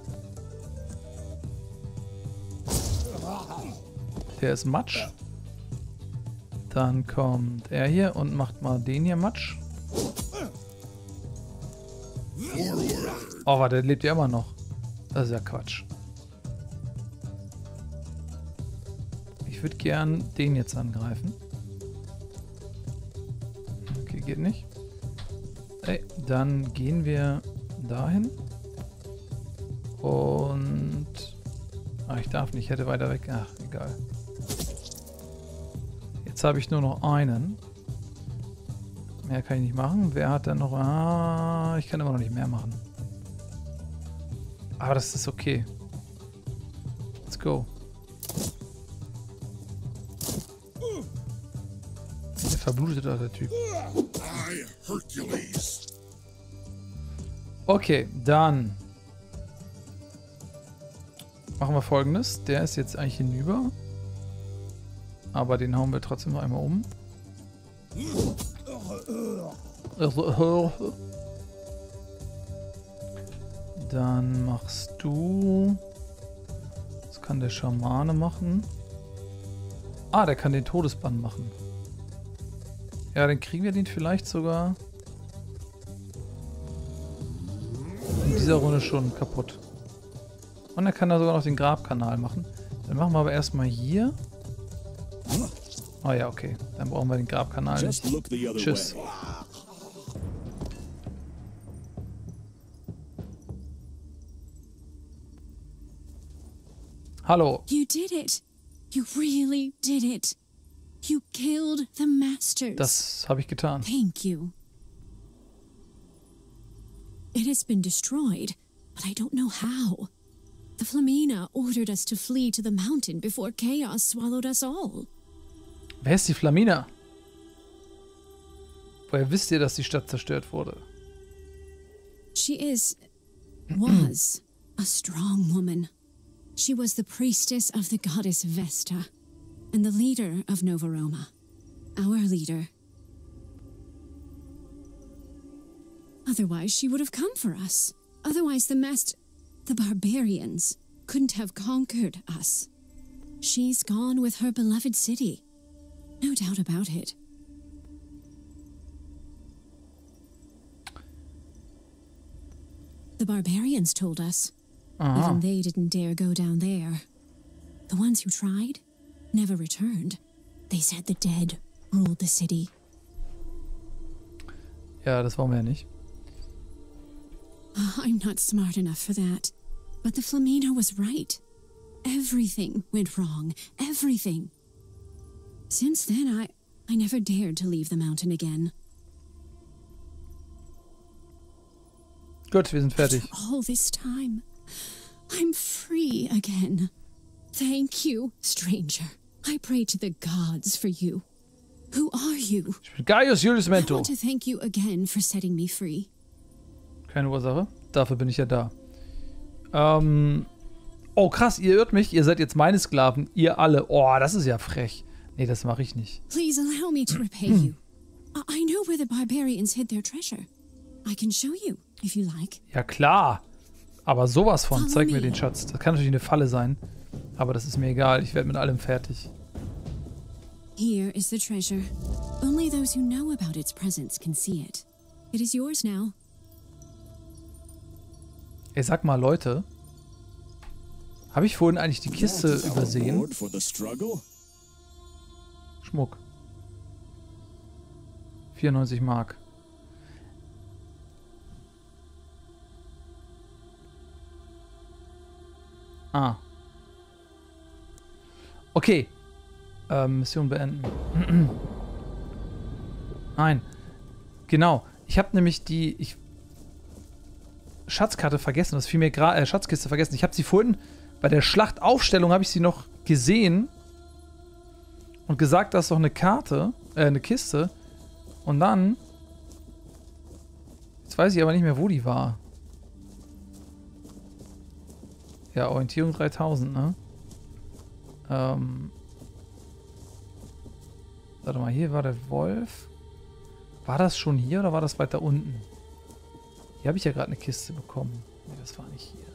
Der ist Matsch. Dann kommt er hier und macht mal den hier Matsch. Oh, warte, der lebt ja immer noch. Das ist ja Quatsch. Ich würde gern den jetzt angreifen. Okay, geht nicht. Ey, dann gehen wir dahin. Und... Ah, ich darf nicht, ich hätte weiter weg. Ach, egal. Jetzt habe ich nur noch einen. Mehr kann ich nicht machen. Wer hat denn noch... Ah, ich kann immer noch nicht mehr machen. Aber das ist okay. Let's go. Der verblutet da, der Typ. I, Hercules. Okay, dann machen wir Folgendes. Der ist jetzt eigentlich hinüber. Aber den hauen wir trotzdem noch einmal um. Dann machst du... Was kann der Schamane machen? Ah, der kann den Todesbann machen. Ja, dann kriegen wir den vielleicht sogar in dieser Runde schon kaputt. Und dann kann er sogar noch den Grabkanal machen. Dann machen wir aber erstmal hier. Oh ja, okay. Dann brauchen wir den Grabkanal Just nicht. look the other Tschüss. way. Hallo. You did it. You really did it. You killed the masters. Das habe ich getan. Thank you. It has been destroyed, but I don't know how. The Flamina ordered us to flee to the mountain before chaos swallowed us all. Wer ist die Flamina? Woher wisst ihr, dass die Stadt zerstört wurde? She is, was, a strong woman. She was the priestess of the goddess Vesta, and the leader of Novaroma. Our leader. Otherwise, she would have come for us. Otherwise, the mast... the barbarians couldn't have conquered us. She's gone with her beloved city. No doubt about it. The barbarians told us. Aha. Even they didn't dare go down there. The ones who tried never returned. They said the dead ruled the city. Ja, das wollen wir ja nicht. Oh, I'm not smart enough for that. But the Flamina was right. Everything went wrong. Everything. Since then, I, I never dared to leave the mountain again. Gut, wir sind fertig. After all this time, I'm free again. Thank you, stranger. I pray to the gods for you. Who are you? Ich bin Gaius Julius I Mento. want to thank you again for setting me free. Keine Ursache. Dafür bin ich ja da. Ähm. Oh, krass, ihr irrt mich. Ihr seid jetzt meine Sklaven. Ihr alle. Oh, das ist ja frech. Nee, das mache ich nicht. Please allow me to repay you. I I know where the barbarians hid their treasure. I can show you, if you like. Ja, klar. Aber sowas von. Zeig mir den Schatz. Das kann natürlich eine Falle sein. Aber das ist mir egal. Ich werde mit allem fertig. Here is the treasure. Only those who know about its presence can see it. It is yours now. Ey, sag mal, Leute. Habe ich vorhin eigentlich die Kiste übersehen? Schmuck. vierundneunzig Mark. Ah. Okay. Ähm, Mission beenden. Nein. Genau. Ich habe nämlich die ich Schatzkarte vergessen. Das fiel mir gerade. Äh, Schatzkiste vergessen. Ich habe sie vorhin bei der Schlachtaufstellung habe ich sie noch gesehen und gesagt, da ist doch eine Karte, äh, eine Kiste. Und dann jetzt weiß ich aber nicht mehr, wo die war. Ja, Orientierung dreitausend, ne? Ähm. Warte mal, hier war der Wolf. War das schon hier oder war das weiter unten? Hier habe ich ja gerade eine Kiste bekommen. Nee, das war nicht hier.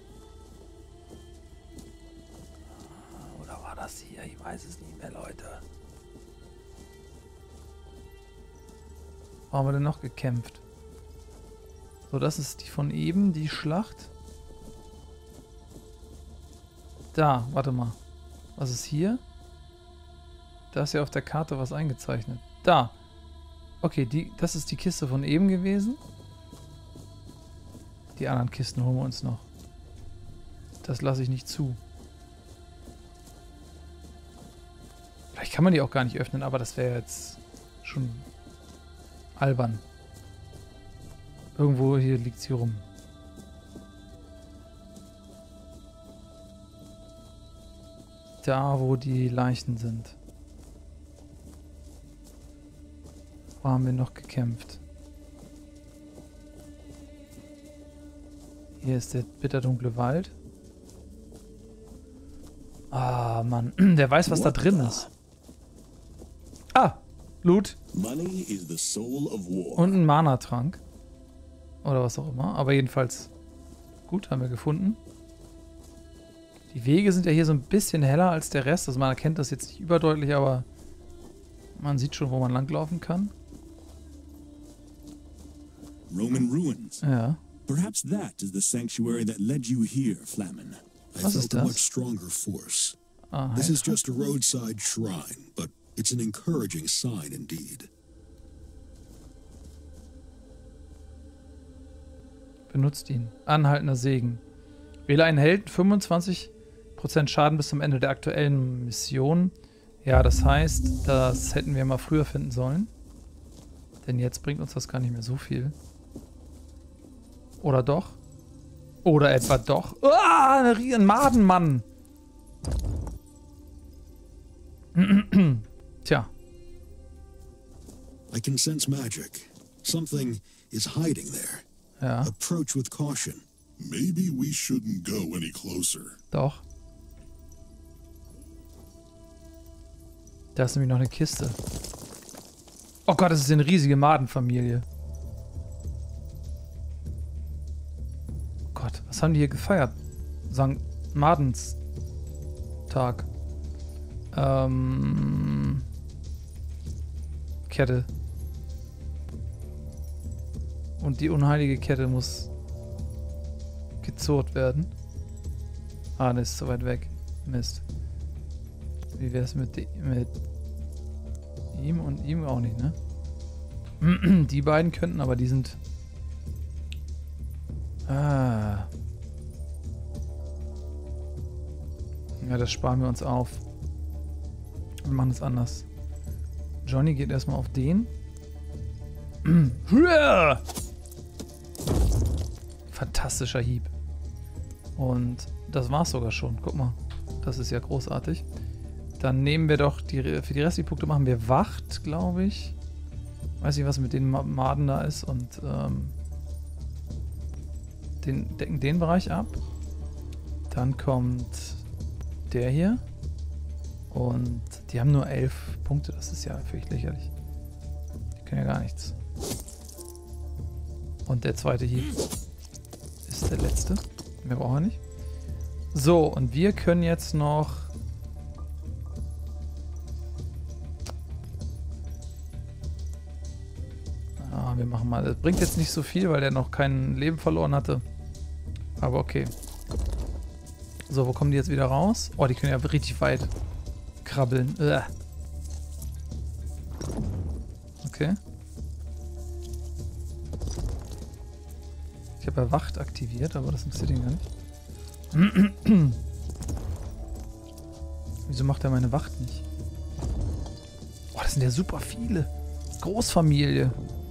Oder war das hier? Ich weiß es nicht mehr, Leute. Wo haben wir denn noch gekämpft? So, das ist die von eben, die Schlacht. Da, warte mal. Was ist hier? Da ist ja auf der Karte was eingezeichnet. Da. Okay, die, das ist die Kiste von eben gewesen. Die anderen Kisten holen wir uns noch. Das lasse ich nicht zu. Vielleicht kann man die auch gar nicht öffnen, aber das wäre jetzt schon albern. Irgendwo hier liegt sie rum. Da, wo die Leichen sind. Wo haben wir noch gekämpft? Hier ist der bitterdunkle Wald. Ah, Mann. Der weiß, was da drin ist. Ah, Loot. Und ein Mana-Trank. Oder was auch immer. Aber jedenfalls gut, haben wir gefunden. Die Wege sind ja hier so ein bisschen heller als der Rest. Also man erkennt das jetzt nicht überdeutlich, aber man sieht schon, wo man langlaufen kann. Roman ruins. Ja. Perhaps that is the sanctuary that led you here, Flamen. I Was ist felt a das? much stronger force. Ah, This is Heiltrank. just a roadside shrine, but it's an encouraging sign indeed. Benutzt ihn. Anhaltender Segen. Wähle einen Helden, fünfundzwanzig Prozent Schaden bis zum Ende der aktuellen Mission. Ja, das heißt, das hätten wir mal früher finden sollen. Denn jetzt bringt uns das gar nicht mehr so viel. Oder doch? Oder etwa doch? Ah, ein Madenmann! Tja. I can sense magic. Something is hiding there. Ja, Approach with caution. Maybe we shouldn't go any closer. doch. Da ist nämlich noch eine Kiste. Oh Gott, das ist eine riesige Madenfamilie. Oh Gott, was haben die hier gefeiert? Sankt Madens Tag. Ähm. Kette. Und die unheilige Kette muss gezurrt werden. Ah, das ist zu weit weg. Mist. Wie wär's mit, mit ihm und ihm auch nicht, ne? Die beiden könnten, aber die sind... Ah. Ja, das sparen wir uns auf. Wir machen es anders. Johnny geht erstmal auf den. Fantastischer Hieb. Und das war's sogar schon. Guck mal. Das ist ja großartig. Dann nehmen wir doch die, für die restlichen Punkte machen wir Wacht, glaube ich. Weiß nicht, was mit den Maden da ist und ähm, den, decken den Bereich ab. Dann kommt der hier. Und die haben nur elf Punkte, das ist ja völlig lächerlich. Die können ja gar nichts. Und der zweite hier ist der letzte. Mehr brauchen wir nicht. So, und wir können jetzt noch... Ah, wir machen mal... Das bringt jetzt nicht so viel, weil der noch kein Leben verloren hatte. Aber okay. So, wo kommen die jetzt wieder raus? Oh, die können ja richtig weit krabbeln. Ugh. Okay. Ich habe ja Wacht aktiviert, aber das interessiert ihn gar nicht. Wieso macht er meine Wacht nicht? Oh, das sind ja super viele. Großfamilie.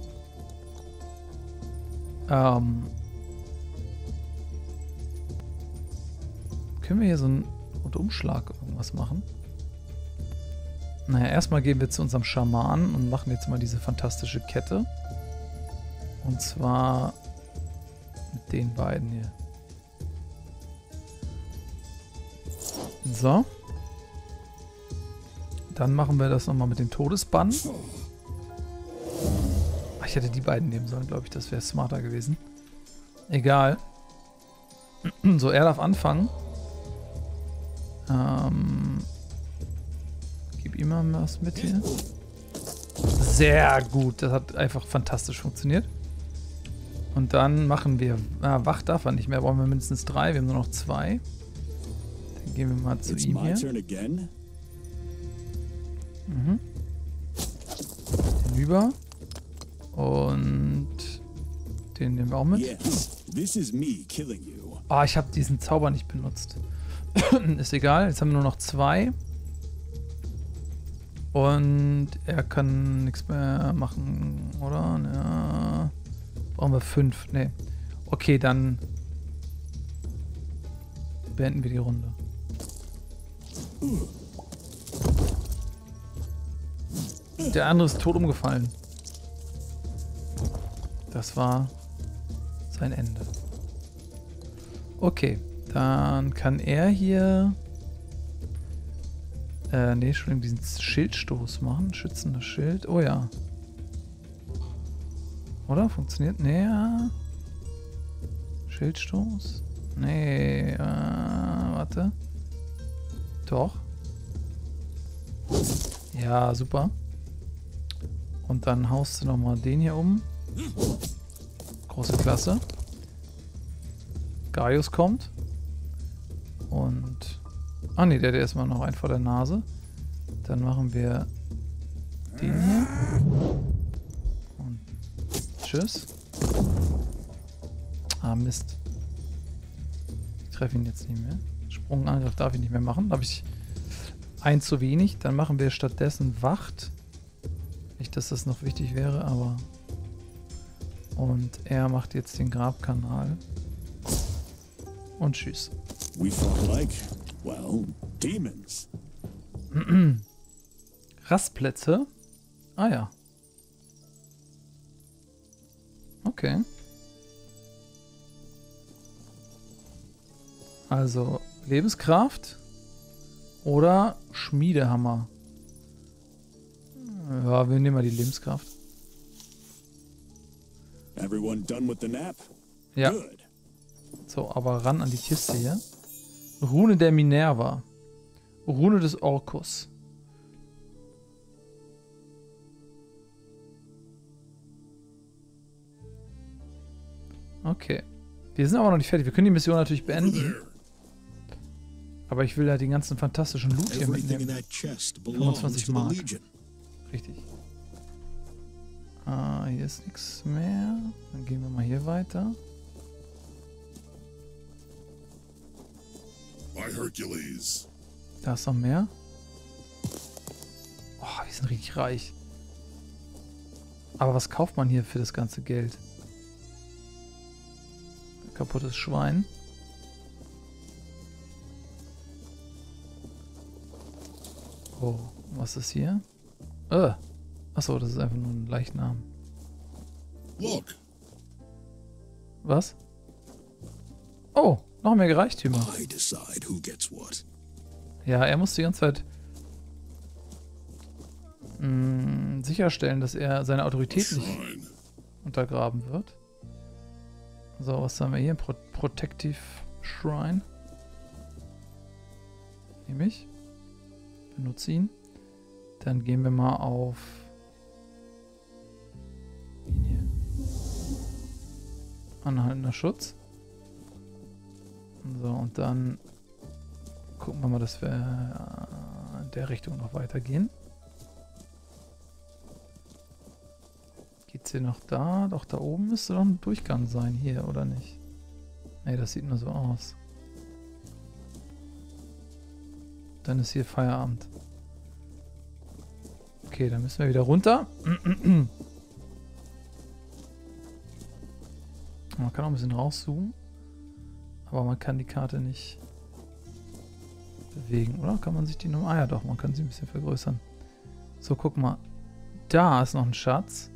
Ähm. Können wir hier so einen Umschlag irgendwas machen? Naja, erstmal gehen wir zu unserem Schamanen und machen jetzt mal diese fantastische Kette. Und zwar mit den beiden hier. So. Dann machen wir das nochmal mit dem Todesbann. Ach, ich hätte die beiden nehmen sollen, glaube ich. Das wäre smarter gewesen. Egal. So, er darf anfangen. Ähm, gib ihm mal was mit hier. Sehr gut. Das hat einfach fantastisch funktioniert. Und dann machen wir... Ah, Wacht darf er nicht mehr. Brauchen wir mindestens drei. Wir haben nur noch zwei. Dann gehen wir mal zu ihm hier. Mhm. Den über. Und den nehmen wir auch mit. Ah, oh, ich habe diesen Zauber nicht benutzt. Ist egal. Jetzt haben wir nur noch zwei. Und er kann nichts mehr machen, oder? Ja. Brauchen wir fünf. Nee. Okay, dann beenden wir die Runde. Der andere ist tot umgefallen. Das war sein Ende. Okay, dann kann er hier äh, nee, schon diesen Schildstoß machen. Schützendes Schild. Oh ja. Oder? Funktioniert? Nee, ja. Schildstoß? Nee, äh, warte. Doch. Ja, super. Und dann haust du nochmal den hier um. Große Klasse. Gaius kommt. Und... Ah ne, der, der ist mal noch ein vor der Nase. Dann machen wir den hier. Und tschüss. Ah, Mist. Ich treffe ihn jetzt nicht mehr. Sprungangriff darf ich nicht mehr machen. Da habe ich ein zu wenig. Dann machen wir stattdessen Wacht. Nicht, dass das noch wichtig wäre, aber... Und er macht jetzt den Grabkanal. Und tschüss. We fought like, well, demons. Rastplätze. Ah ja. Okay. Also Lebenskraft oder Schmiedehammer. Ja, wir nehmen mal die Lebenskraft. Everyone done with the nap? Ja. Good. So, aber ran an die Kiste hier. Rune der Minerva. Rune des Orkus. Okay. Wir sind aber noch nicht fertig. Wir können die Mission natürlich beenden. Aber ich will ja den ganzen fantastischen Loot hier mitnehmen. fünfundzwanzig Mark. Richtig. Ah, hier ist nichts mehr. Dann gehen wir mal hier weiter. By Hercules. Da ist noch mehr. Oh, wir sind richtig reich. Aber was kauft man hier für das ganze Geld? Ein kaputtes Schwein. So, was ist hier? Äh. Achso, das ist einfach nur ein Leichnam. Look, Was? Oh, noch mehr Reichtümer. I decide who gets what. Ja, er muss die ganze Zeit mh, sicherstellen, dass er seine a Autorität nicht shrine. untergraben wird. So, was haben wir hier? Pro Protective Shrine. Nehme ich. Benutze ihn. Dann gehen wir mal auf ihn hier. Anhaltender Schutz. So, und dann gucken wir mal, dass wir in der Richtung noch weitergehen. Geht's hier noch da? Doch, da oben müsste doch ein Durchgang sein hier, oder nicht? Ne, das sieht nur so aus. Dann ist hier Feierabend. Okay, dann müssen wir wieder runter. Man kann auch ein bisschen rauszoomen. Aber man kann die Karte nicht bewegen, oder? Kann man sich die nur... Ah ja, doch, man kann sie ein bisschen vergrößern. So, guck mal. Da ist noch ein Schatz.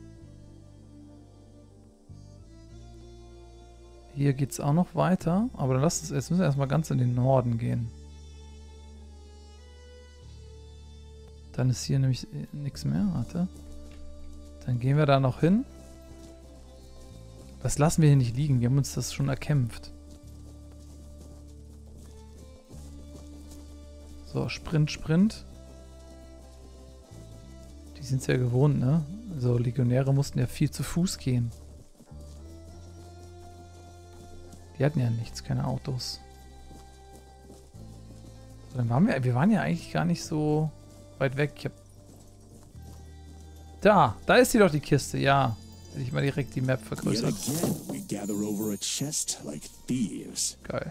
Hier geht es auch noch weiter. Aber dann lass uns, jetzt müssen wir erstmal ganz in den Norden gehen. Dann ist hier nämlich nichts mehr. Warte. Dann gehen wir da noch hin. Das lassen wir hier nicht liegen. Wir haben uns das schon erkämpft. So, Sprint, Sprint. Die sind es ja gewohnt, ne? So, Legionäre mussten ja viel zu Fuß gehen. Die hatten ja nichts, keine Autos. So, dann waren wir, wir waren ja eigentlich gar nicht so weit weg. Ich hab da, da ist sie doch die Kiste, ja. Hätte ich mal direkt die Map Yet vergrößert. again, we gather over a chest like thieves. Geil.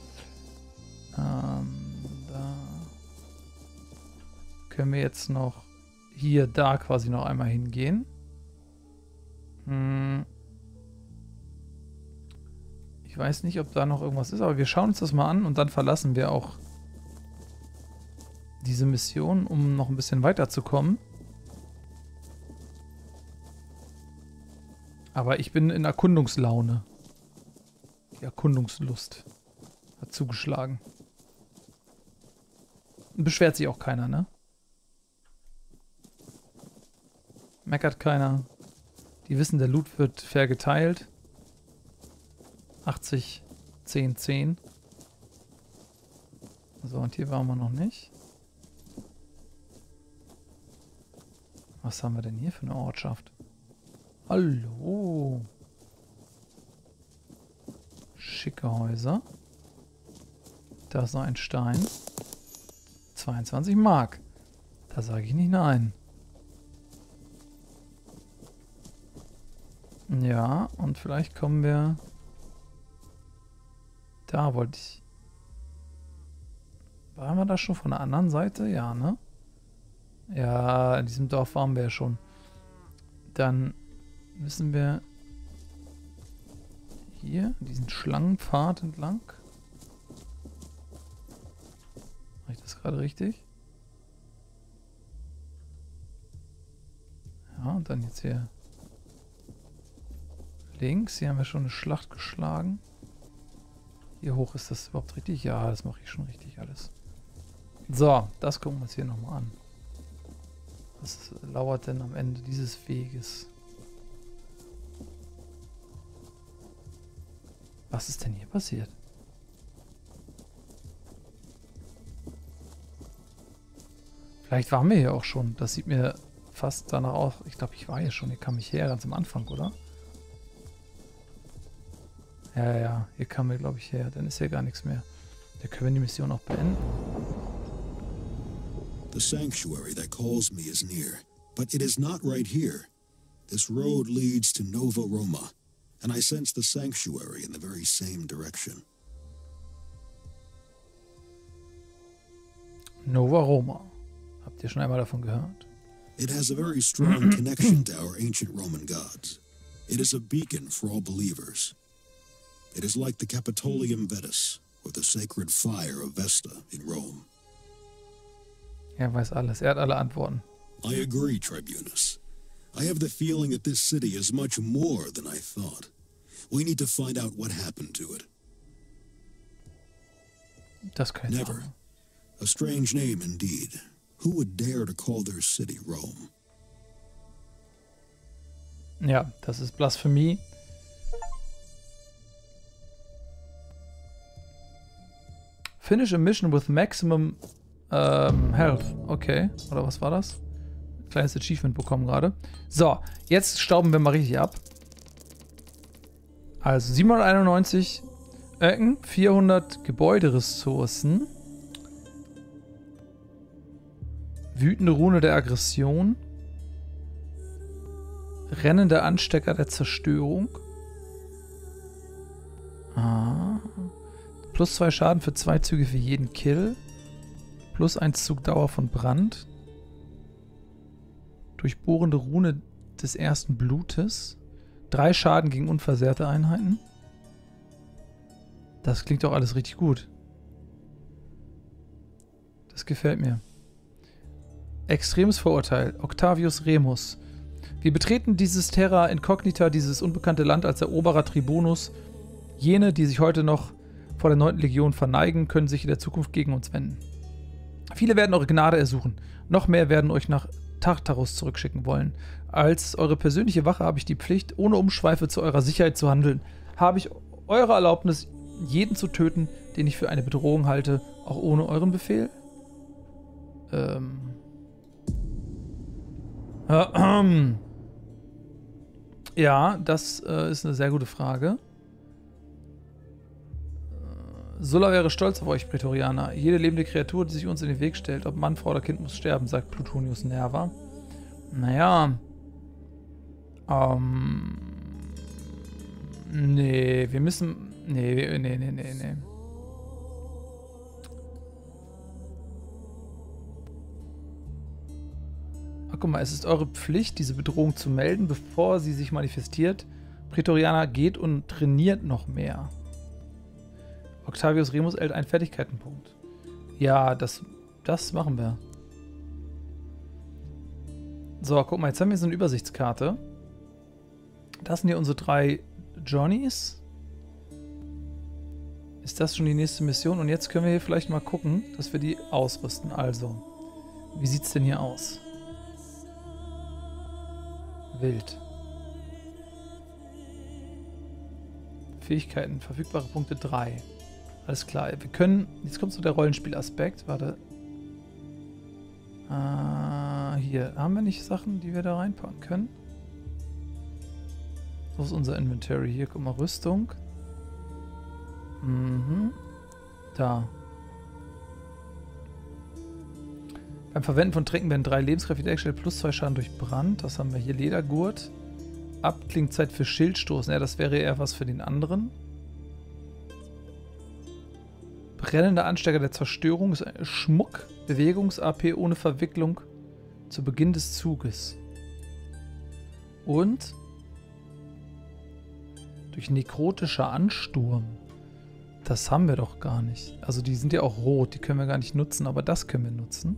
Ähm, da können wir jetzt noch hier, da quasi noch einmal hingehen. Hm. Ich weiß nicht, ob da noch irgendwas ist, aber wir schauen uns das mal an und dann verlassen wir auch diese Mission, um noch ein bisschen weiterzukommen. Aber ich bin in Erkundungslaune. Die Erkundungslust hat zugeschlagen. Beschwert sich auch keiner, ne? Meckert keiner. Die wissen, der Loot wird fair geteilt. achtzig, zehn, zehn. So, und hier waren wir noch nicht. Was haben wir denn hier für eine Ortschaft? Hallo. Schicke Häuser. Da ist noch ein Stein. zweiundzwanzig Mark. Da sage ich nicht nein. Ja, und vielleicht kommen wir... Da wollte ich... Waren wir da schon von der anderen Seite? Ja, ne? Ja, in diesem Dorf waren wir ja schon. Dann müssen wir hier diesen Schlangenpfad entlang. Mache ich das gerade richtig? Ja, und dann jetzt hier links. Hier haben wir schon eine Schlacht geschlagen. Hier hoch ist das überhaupt richtig? Ja, das mache ich schon richtig alles. So, das gucken wir uns hier nochmal an. Was lauert denn am Ende dieses Weges? Was ist denn hier passiert? Vielleicht waren wir hier auch schon. Das sieht mir fast danach aus. Ich glaube, ich war hier schon. Hier kam ich her, ganz am Anfang, oder? Ja, ja, hier kamen wir, glaube ich, her. Dann ist hier gar nichts mehr. Da können wir die Mission auch beenden. The sanctuary that calls me is near, but it is not right here. This road leads to Nova Roma, and I sense the sanctuary in the very same direction. Nova Roma. Habt ihr schon einmal davon gehört? It has a very strong connection to our ancient Roman gods. It is a beacon for all believers. It is like the Capitolium Vetus, or the sacred fire of Vesta in Rome. Er weiß alles. Er hat alle Antworten. I agree, Tribunus. I have the feeling that this city is much more than I thought. We need to find out what happened to it. Das kann ich Never. sagen. A strange name indeed. Who would dare to call their city Rome? Ja, das ist Blasphemie. Finish a mission with maximum ähm, health. Okay, oder was war das? Kleines Achievement bekommen gerade. So, jetzt stauben wir mal richtig ab. Also siebenhunderteinundneunzig Öcken, vierhundert Gebäuderessourcen. Wütende Rune der Aggression. Rennende Anstecker der Zerstörung. Ah. Plus zwei Schaden für zwei Züge für jeden Kill. Plus ein Zug Dauer von Brand. Durchbohrende Rune des ersten Blutes. Drei Schaden gegen unversehrte Einheiten. Das klingt doch alles richtig gut. Das gefällt mir. Extremes Vorurteil. Octavius Remus. Wir betreten dieses Terra Incognita, dieses unbekannte Land als Eroberer Tribunus. Jene, die sich heute noch vor der neunten Legion verneigen, können sich in der Zukunft gegen uns wenden. Viele werden eure Gnade ersuchen. Noch mehr werden euch nach Tartarus zurückschicken wollen. Als eure persönliche Wache habe ich die Pflicht, ohne Umschweife zu eurer Sicherheit zu handeln. Habe ich eure Erlaubnis, jeden zu töten, den ich für eine Bedrohung halte, auch ohne euren Befehl? Ähm... Äh, Ja, das äh, ist eine sehr gute Frage. Äh, Sulla wäre stolz auf euch, Prätorianer. Jede lebende Kreatur, die sich uns in den Weg stellt, ob Mann, Frau oder Kind, muss sterben, sagt Plutonius Nerva. Naja. Ähm. Nee, wir müssen. Nee, nee, nee, nee, nee. Ach, guck mal, es ist eure Pflicht, diese Bedrohung zu melden, bevor sie sich manifestiert. Prätorianer geht und trainiert noch mehr. Octavius Remus erhält einen Fertigkeitenpunkt. Ja, das, das machen wir. So, guck mal, jetzt haben wir so eine Übersichtskarte. Das sind hier unsere drei Journeys. Ist das schon die nächste Mission? Und jetzt können wir hier vielleicht mal gucken, dass wir die ausrüsten. Also, wie sieht es denn hier aus? Wild. Fähigkeiten, verfügbare Punkte drei. Alles klar. Wir können, jetzt kommt so der Rollenspielaspekt. Warte. Ah, hier. Haben wir nicht Sachen, die wir da reinpacken können? Wo ist unser Inventory? Hier, guck mal, Rüstung. Mhm. Da. Beim Verwenden von Tränken werden drei Lebenskräfte hergestellt, plus zwei Schaden durch Brand. Das haben wir hier. Ledergurt. Abklingzeit für Schildstoßen. Ja, das wäre eher was für den anderen. Brennender Anstecker der Zerstörung ist ein Schmuck. Bewegungs-A P ohne Verwicklung zu Beginn des Zuges. Und durch nekrotischer Ansturm. Das haben wir doch gar nicht. Also die sind ja auch rot, die können wir gar nicht nutzen, aber das können wir nutzen.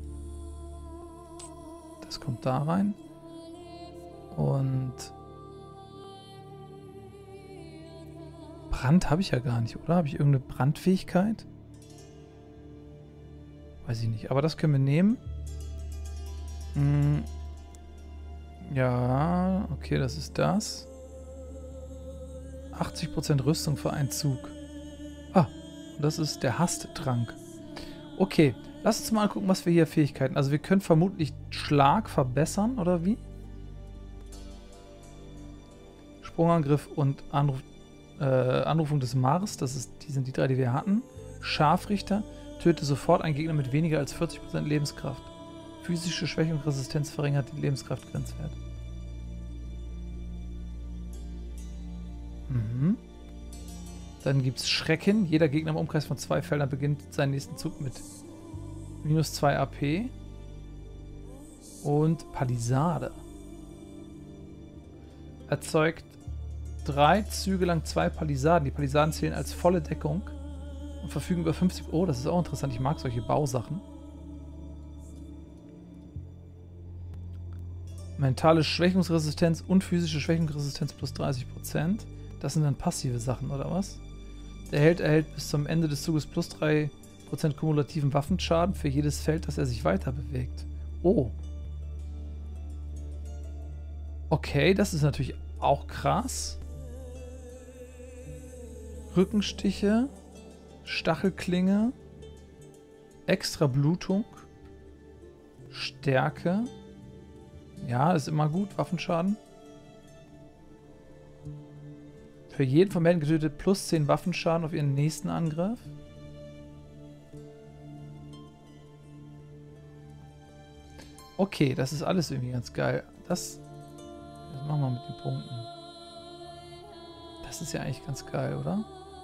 Das kommt da rein. Und Brand habe ich ja gar nicht, oder? Habe ich irgendeine Brandfähigkeit? Weiß ich nicht, aber das können wir nehmen. Hm. Ja, okay, das ist das. achtzig Prozent Rüstung für einen Zug. Ah, das ist der Hasttrank. Okay, lass uns mal angucken, was wir hier Fähigkeiten. Also wir können vermutlich Schlag verbessern, oder wie? Sprungangriff und Anruf, äh, Anrufung des Mars, das ist, die sind die drei, die wir hatten. Scharfrichter, töte sofort einen Gegner mit weniger als vierzig Prozent Lebenskraft. Physische Schwäche und Resistenz verringert den Lebenskraftgrenzwert. Mhm. Dann gibt es Schrecken. Jeder Gegner im Umkreis von zwei Feldern beginnt seinen nächsten Zug mit minus zwei A P. Und Palisade. Erzeugt drei Züge lang zwei Palisaden. Die Palisaden zählen als volle Deckung und verfügen über fünfzig... Oh, das ist auch interessant. Ich mag solche Bausachen. Mentale Schwächungsresistenz und physische Schwächungsresistenz plus dreißig Prozent. Das sind dann passive Sachen, oder was? Der Held erhält bis zum Ende des Zuges plus drei Prozent kumulativen Waffenschaden für jedes Feld, das er sich weiter bewegt. Oh. Okay, das ist natürlich auch krass. Rückenstiche, Stachelklinge, extra Blutung, Stärke. Ja, ist immer gut, Waffenschaden. Für jeden vom Helden getötet plus zehn Waffenschaden auf ihren nächsten Angriff. Okay, das ist alles irgendwie ganz geil. Das, das machen wir mit den Punkten. Das ist ja eigentlich ganz geil, oder?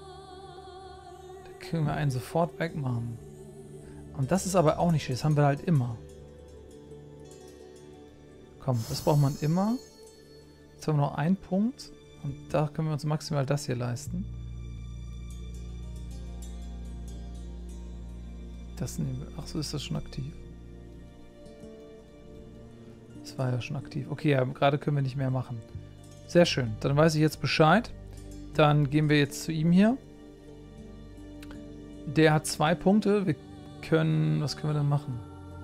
Da können wir einen sofort wegmachen. Und das ist aber auch nicht schlecht. Das haben wir halt immer. Komm, das braucht man immer. Jetzt haben wir noch einen Punkt. Und da können wir uns maximal das hier leisten. Das nehmen wir. Ach so, ist das schon aktiv? Das war ja schon aktiv. Okay, ja, gerade können wir nicht mehr machen. Sehr schön. Dann weiß ich jetzt Bescheid. Dann gehen wir jetzt zu ihm hier. Der hat zwei Punkte. Wir können... Was können wir denn machen?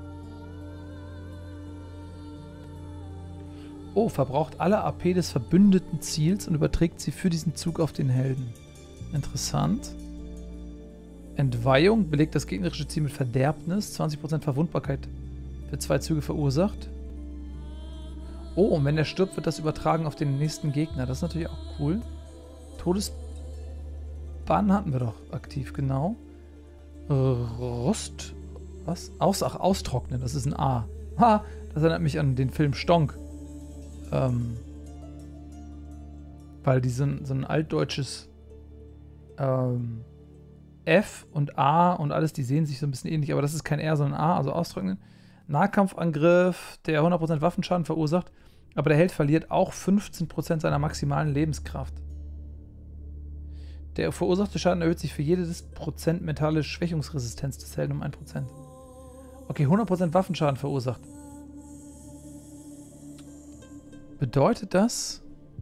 Oh, verbraucht alle A P des verbündeten Ziels und überträgt sie für diesen Zug auf den Helden. Interessant. Entweihung belegt das gegnerische Ziel mit Verderbnis. zwanzig Prozent Verwundbarkeit für zwei Züge verursacht. Oh, und wenn er stirbt, wird das übertragen auf den nächsten Gegner. Das ist natürlich auch cool. Todesbann hatten wir doch aktiv, genau. Rust. Was? Aus, ach, austrocknen, das ist ein A. Ha, das erinnert mich an den Film Stonk. Ähm, weil die sind so ein altdeutsches ähm, F und A und alles, die sehen sich so ein bisschen ähnlich, aber das ist kein R, sondern A, also austrocknen. Nahkampfangriff, der hundert Prozent Waffenschaden verursacht, aber der Held verliert auch fünfzehn Prozent seiner maximalen Lebenskraft. Der verursachte Schaden erhöht sich für jedes Prozent mentale Schwächungsresistenz des Helden um ein Prozent. Okay, hundert Prozent Waffenschaden verursacht. Bedeutet das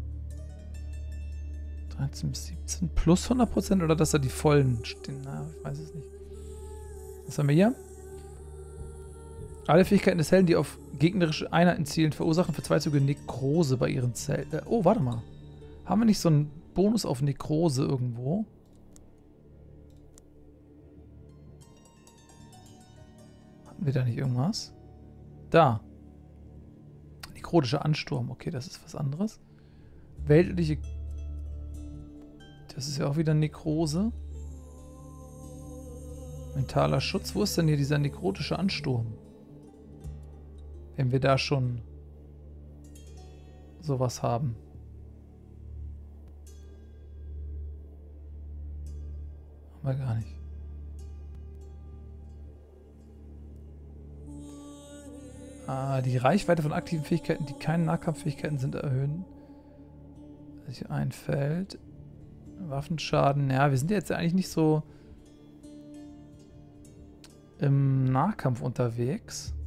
dreizehn bis siebzehn plus hundert Prozent oder dass da die vollen stehen? Na, ich weiß es nicht. Was haben wir hier? Alle Fähigkeiten des Helden, die auf gegnerische Einheiten zielen, verursachen für zwei Züge Nekrose bei ihren Zellen. Äh, oh, warte mal. Haben wir nicht so einen Bonus auf Nekrose irgendwo? Hatten wir da nicht irgendwas? Da. Nekrotischer Ansturm. Okay, das ist was anderes. Weltliche... Das ist ja auch wieder Nekrose. Mentaler Schutz. Wo ist denn hier dieser nekrotische Ansturm? Wenn wir da schon sowas haben. Haben wir gar nicht. Ah, die Reichweite von aktiven Fähigkeiten, die keine Nahkampffähigkeiten sind, erhöhen. Sich einfällt. Waffenschaden. Ja, wir sind jetzt eigentlich nicht so im Nahkampf unterwegs.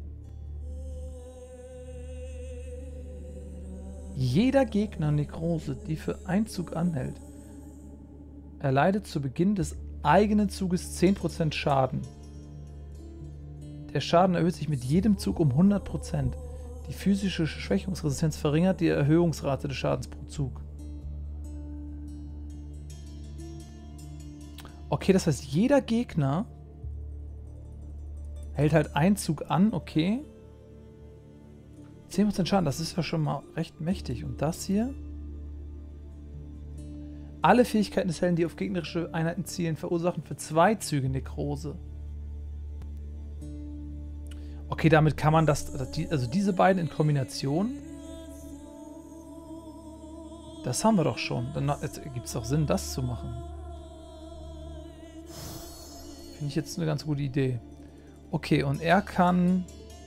Jeder Gegner Nekrose, die für einen Zug anhält, erleidet zu Beginn des eigenen Zuges zehn Prozent Schaden. Der Schaden erhöht sich mit jedem Zug um hundert Prozent. Die physische Schwächungsresistenz verringert die Erhöhungsrate des Schadens pro Zug. Okay, das heißt, jeder Gegner hält halt einen Zug an, okay. zehn Prozent Schaden, das ist ja schon mal recht mächtig. Und das hier? Alle Fähigkeiten des Helden, die auf gegnerische Einheiten zielen, verursachen für zwei Züge Nekrose. Okay, damit kann man das, also diese beiden in Kombination, das haben wir doch schon. Dann gibt es doch Sinn, das zu machen. Finde ich jetzt eine ganz gute Idee. Okay, und er kann...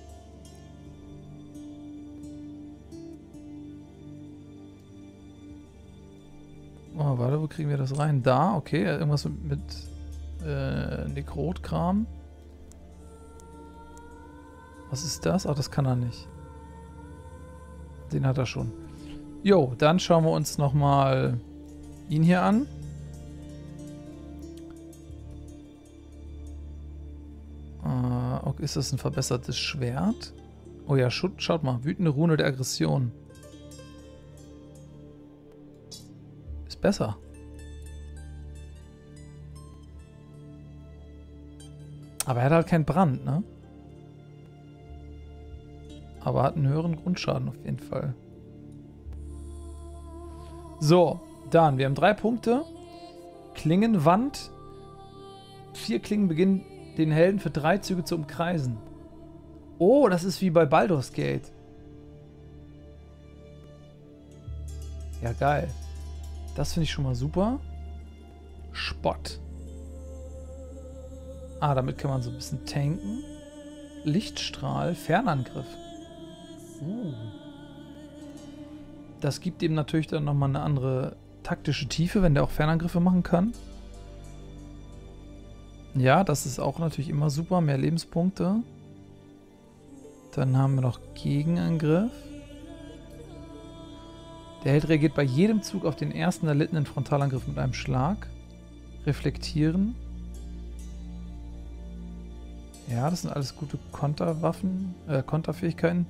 Oh, warte, wo kriegen wir das rein? Da, okay, irgendwas mit, mit äh, Nekrot-Kram. Was ist das? Ach, das kann er nicht. Den hat er schon. Jo, dann schauen wir uns nochmal ihn hier an. Äh, okay, ist das ein verbessertes Schwert? Oh ja, schaut, schaut mal. Wütende Rune der Aggression. Ist besser. Aber er hat halt keinen Brand, ne? Aber hat einen höheren Grundschaden auf jeden Fall. So, dann, wir haben drei Punkte. Klingenwand. Vier Klingen beginnen den Helden für drei Züge zu umkreisen. Oh, das ist wie bei Baldur's Gate. Ja, geil. Das finde ich schon mal super. Spott. Ah, damit kann man so ein bisschen tanken. Lichtstrahl, Fernangriff. Uh. Das gibt ihm natürlich dann nochmal eine andere taktische Tiefe, wenn der auch Fernangriffe machen kann. Ja, das ist auch natürlich immer super. Mehr Lebenspunkte. Dann haben wir noch Gegenangriff. Der Held reagiert bei jedem Zug auf den ersten erlittenen Frontalangriff mit einem Schlag. Reflektieren. Ja, das sind alles gute Konterwaffen, äh, Konterfähigkeiten.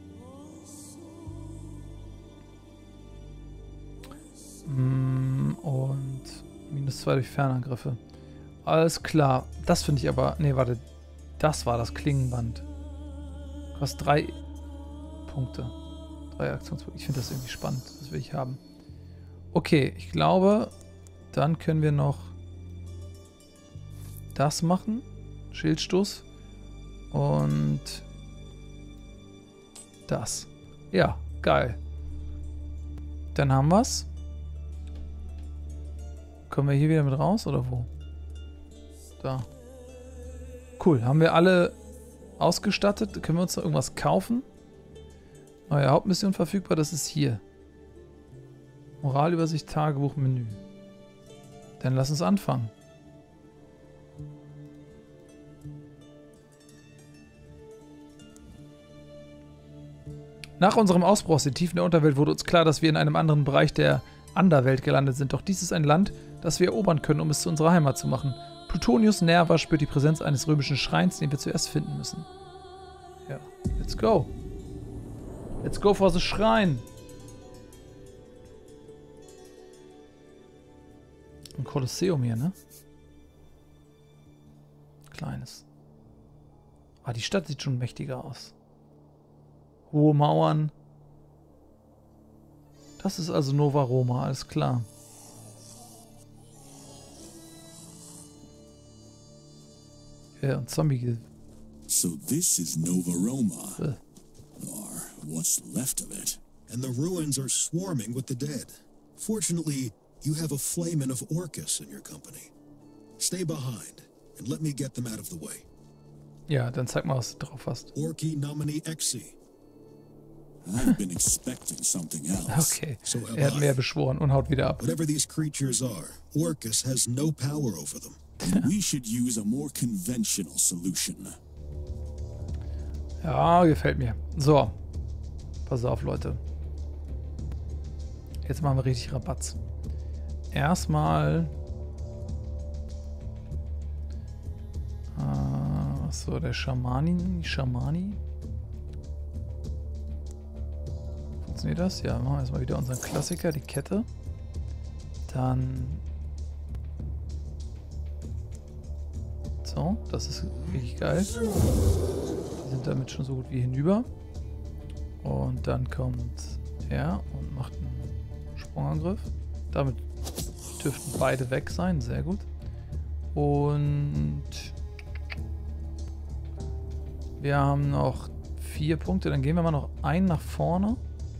Mm, und minus zwei durch Fernangriffe. Alles klar. Das finde ich aber... Ne, warte. Das war das Klingenband. Kostet drei Punkte. Drei Aktionspunkte. Ich finde das irgendwie spannend. Das will ich haben. Okay, ich glaube, dann können wir noch das machen. Schildstoß. Und das. Ja, geil. Dann haben wir es. Kommen wir hier wieder mit raus oder wo? Da. Cool. Haben wir alle ausgestattet? Können wir uns noch irgendwas kaufen? Neue Hauptmission verfügbar. Das ist hier. Moralübersicht, Tagebuch, Menü. Dann lass uns anfangen. Nach unserem Ausbruch aus den Tiefen der Unterwelt wurde uns klar, dass wir in einem anderen Bereich der Anderwelt gelandet sind. Doch dies ist ein Land, das wir erobern können, um es zu unserer Heimat zu machen. Plutonius Nerva spürt die Präsenz eines römischen Schreins, den wir zuerst finden müssen. Ja, let's go. Let's go for the Schrein. Ein Kolosseum hier, ne? Kleines. Ah, die Stadt sieht schon mächtiger aus. Hohe Mauern. Das ist also Nova Roma, alles klar. Ja, und Zombie. So this is Nova Roma. Äh. Or what's left of it. And the ruins are swarming with the dead. Fortunately, you have a flamen of Orcus in your company. Stay behind and let me get them out of the way. Ja, dann zeig mal, was du drauf hast. Orci nomini exi. I've been expecting something else. Okay, So have er hat I. mehr beschworen und haut wieder ab. Whatever these creatures are, Orcus has no power over them. We should use a more conventional solution. Ja, gefällt mir. So, pass auf, Leute. Jetzt machen wir richtig Rabatz. Erstmal... Äh, so, der Schamani, Schamani. Funktioniert das? Ja, machen wir erstmal wieder unseren Klassiker, die Kette. Dann... So, das ist richtig geil. Wir sind damit schon so gut wie hinüber. Und dann kommt er und macht einen Sprungangriff. Damit dürften beide weg sein, sehr gut. Und wir haben noch vier Punkte, dann gehen wir mal noch einen nach vorne.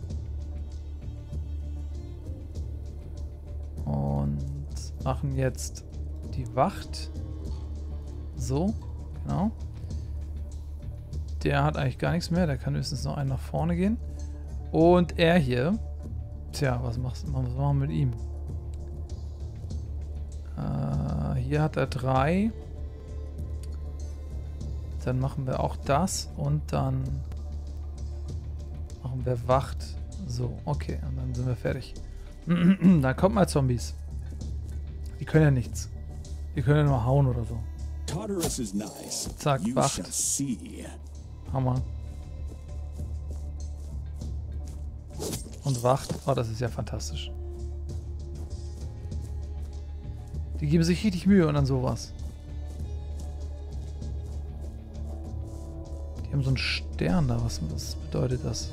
Und machen jetzt die Wacht. So, genau. Der hat eigentlich gar nichts mehr, der kann höchstens noch einen nach vorne gehen. Und er hier, tja, was, machst, was machen wir mit ihm? Äh, hier hat er drei. Dann machen wir auch das und dann machen wir Wacht So, okay. Und dann sind wir fertig. Dann kommt mal Zombies. Die können ja nichts. Die können ja nur hauen oder so. Tartarus is nice. Zack, You Wacht. shall see. Hammer. Und Wacht. Oh, das ist ja fantastisch. Die geben sich richtig Mühe und dann sowas. Die haben so einen Stern da. Was, was bedeutet das?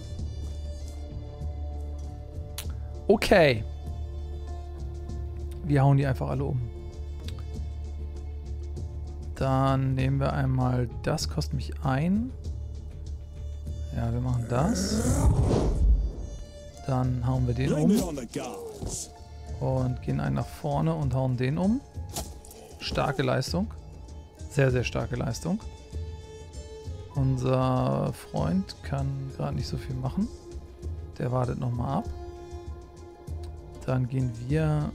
Okay. Wir hauen die einfach alle um. Dann nehmen wir einmal das. Kostet mich ein. Ja, wir machen das. Dann hauen wir den Blame it um. on the gods. Und gehen einen nach vorne und hauen den um. Starke Leistung. Sehr, sehr starke Leistung. Unser Freund kann gerade nicht so viel machen. Der wartet nochmal ab. Dann gehen wir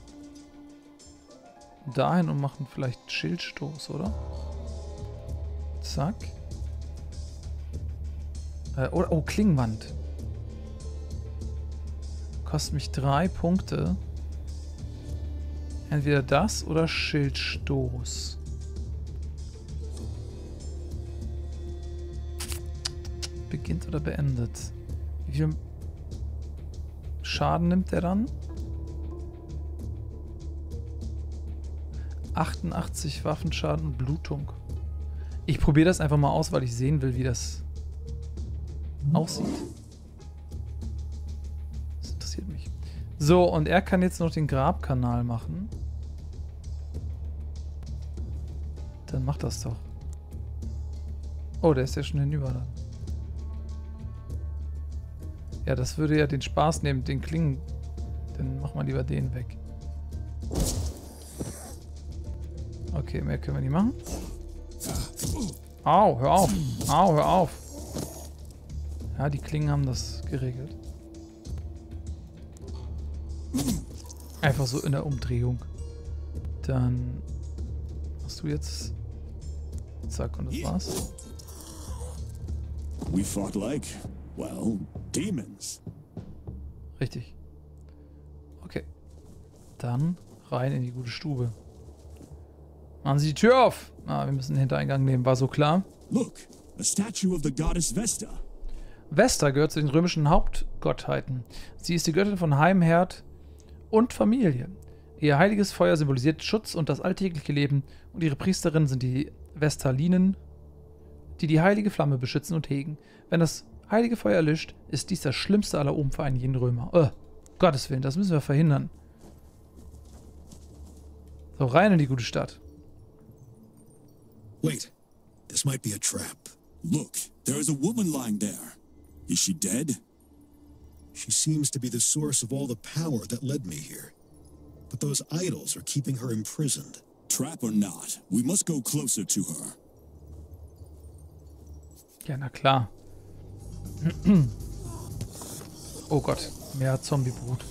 dahin und machen vielleicht Schildstoß, oder? Zack. Äh, oh, oh, Klingenwand. Kostet mich drei Punkte. Entweder das oder Schildstoß. Beginnt oder beendet? Wie viel Schaden nimmt der dann? achtundachtzig Waffenschaden und Blutung. Ich probiere das einfach mal aus, weil ich sehen will, wie das aussieht. Das interessiert mich. So, und er kann jetzt noch den Grabkanal machen. Dann macht das doch. Oh, der ist ja schon hinüber dann. Ja, das würde ja den Spaß nehmen, den Klingen. Dann machen wir lieber den weg. Okay, mehr können wir nicht machen. Au, hör auf. Au, hör auf. Ja, die Klingen haben das geregelt. Einfach so in der Umdrehung. Dann hast du jetzt... Zack, und das war's. We fought like, well, demons. Richtig. Okay. Dann rein in die gute Stube. Machen Sie die Tür auf! Ah, wir müssen den Hintereingang nehmen, war so klar. Look, a statue of the goddess Vesta. Vesta gehört zu den römischen Hauptgottheiten. Sie ist die Göttin von Heim, Herd und Familie. Ihr heiliges Feuer symbolisiert Schutz und das alltägliche Leben und ihre Priesterinnen sind die Vestalinen, die die heilige Flamme beschützen und hegen. Wenn das heilige Feuer erlischt, ist dies das schlimmste aller Oben für einen jeden Römer. Oh, Gottes Willen, das müssen wir verhindern. So, rein in die gute Stadt. Wait, this might be a trap. Look, there is a woman lying there. Is she dead? She seems to be the source of all the power that led me here. But those idols are keeping her imprisoned. Trap or not, we must go closer to her. Ja, na klar. Oh Gott, mehr Zombie-Brut.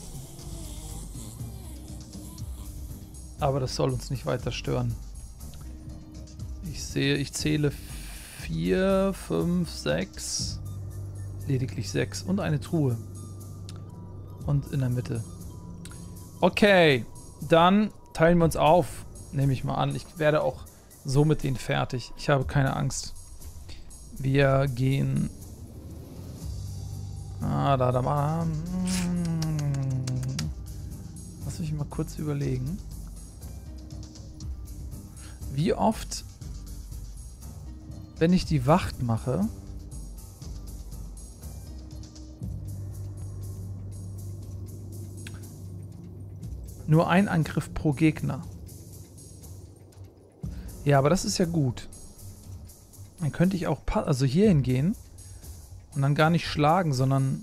Aber das soll uns nicht weiter stören. Ich sehe, ich zähle vier, fünf, sechs. Lediglich sechs. Und eine Truhe. Und in der Mitte. Okay, dann teilen wir uns auf. Nehme ich mal an. Ich werde auch so mit denen fertig. Ich habe keine Angst. Wir gehen... Ah, da, da, da. Lass mich mal kurz überlegen. Wie oft, wenn ich die Wacht mache, nur ein Angriff pro Gegner. Ja, aber das ist ja gut. Dann könnte ich auch also hier hingehen und dann gar nicht schlagen, sondern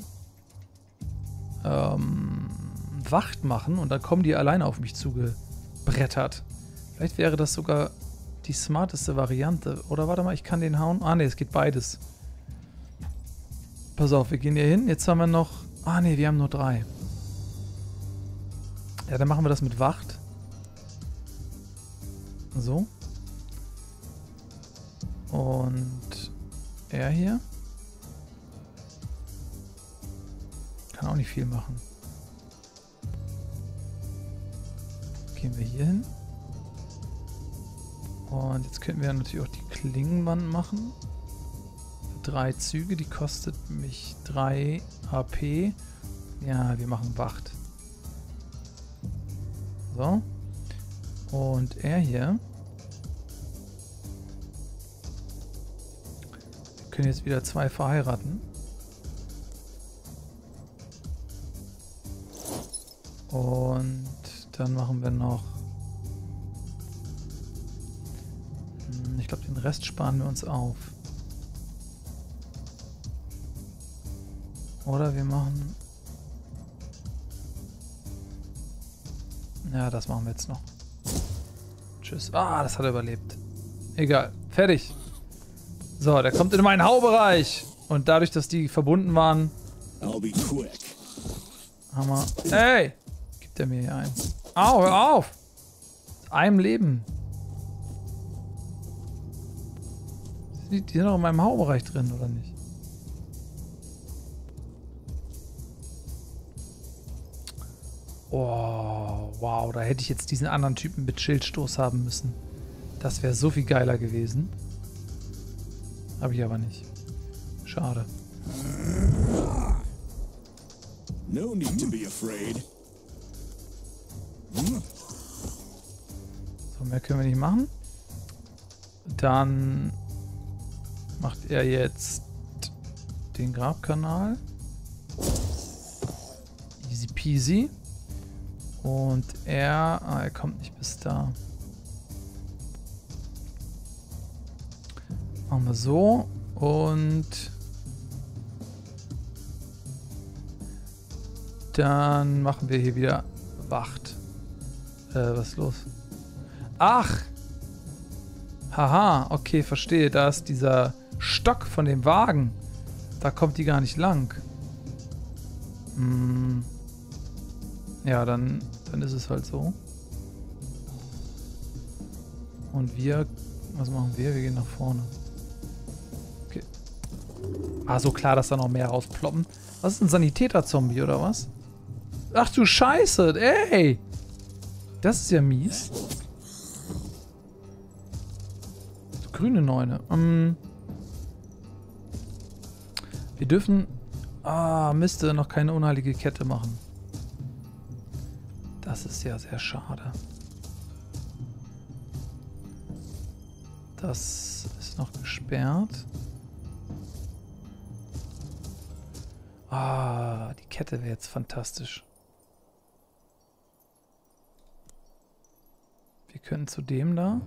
ähm, Wacht machen und dann kommen die alleine auf mich zugebrettert. Vielleicht wäre das sogar die smarteste Variante. Oder warte mal, ich kann den hauen. Ah ne, es geht beides. Pass auf, wir gehen hier hin. Jetzt haben wir noch... Ah ne, wir haben nur drei. Ja, dann machen wir das mit Wacht. So. Und er hier. auch nicht viel machen. Gehen wir hier hin. Und jetzt könnten wir natürlich auch die Klingenwand machen. Drei Züge, die kostet mich drei H P. Ja, wir machen Wacht. So. Und er hier. Wir können jetzt wieder zwei verheiraten. Und dann machen wir noch... Ich glaube, den Rest sparen wir uns auf. Oder wir machen... Ja, das machen wir jetzt noch. Tschüss. Ah, das hat er überlebt. Egal. Fertig. So, der kommt in meinen Haubereich. Und dadurch, dass die verbunden waren... I'll be quick. Haben wir... Ey! Gibt er mir hier ein. Au, hör auf! Mit einem Leben. Die, die sind doch in meinem Haubereich drin, oder nicht? Oh, wow, da hätte ich jetzt diesen anderen Typen mit Schildstoß haben müssen. Das wäre so viel geiler gewesen. Habe ich aber nicht. Schade. No need to be afraid. So, mehr können wir nicht machen. Dann macht er jetzt den Grabkanal. Easy peasy. Und er... Ah, er kommt nicht bis da. Machen wir so. Und... Dann machen wir hier wieder Wacht. Äh, was ist los? Ach! Haha, okay, verstehe. Da ist dieser Stock von dem Wagen. Da kommt die gar nicht lang. Hm. Ja, dann, dann ist es halt so. Und wir... Was machen wir? Wir gehen nach vorne. Okay. Ah, so klar, dass da noch mehr rausploppen. Was ist ein Sanitäter-Zombie, oder was? Ach du Scheiße, ey! Das ist ja mies. Grüne Neune. Um, wir dürfen... Ah, Mist, noch keine unheilige Kette machen. Das ist ja sehr schade. Das ist noch gesperrt. Ah, die Kette wäre jetzt fantastisch. Wir können zu dem da.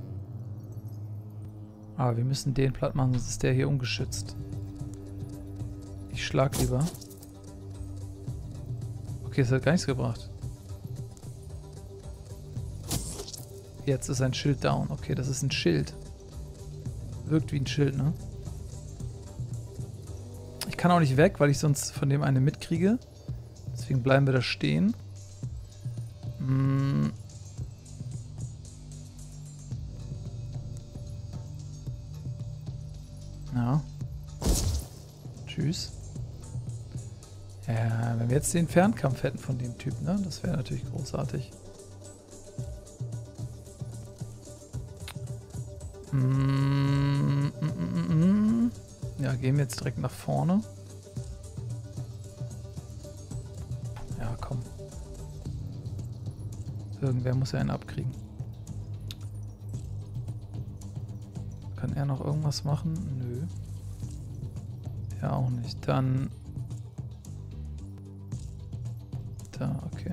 Aber wir müssen den platt machen, sonst ist der hier ungeschützt. Ich schlag lieber. Okay, es hat gar nichts gebracht. Jetzt ist ein Schild down. Okay, das ist ein Schild. Wirkt wie ein Schild, ne? Ich kann auch nicht weg, weil ich sonst von dem eine mitkriege. Deswegen bleiben wir da stehen. Hm. Ja. Tschüss. Ja, wenn wir jetzt den Fernkampf hätten von dem Typ, ne? Das wäre natürlich großartig. Mm, mm, mm, mm. Ja, gehen wir jetzt direkt nach vorne. Ja, komm. Irgendwer muss ja einen abkriegen. Kann er noch irgendwas machen? Nö. Ja, auch nicht. Dann... Da, okay.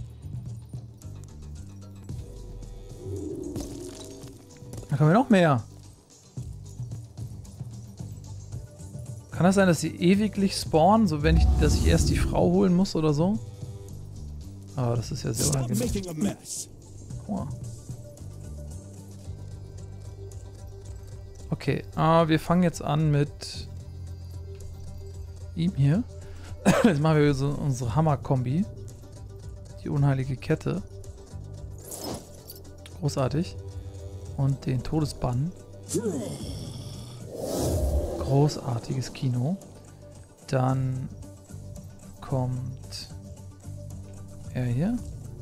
Da kommen wir noch mehr. Kann das sein, dass sie ewiglich spawnen, so wenn ich, dass ich erst die Frau holen muss oder so? Aber das ist ja sehr unangenehm. Oh. Okay, äh, wir fangen jetzt an mit ihm hier. Jetzt machen wir so unsere Hammer-Kombi. Die unheilige Kette. Großartig. Und den Todesbann. Großartiges Kino. Dann kommt er hier.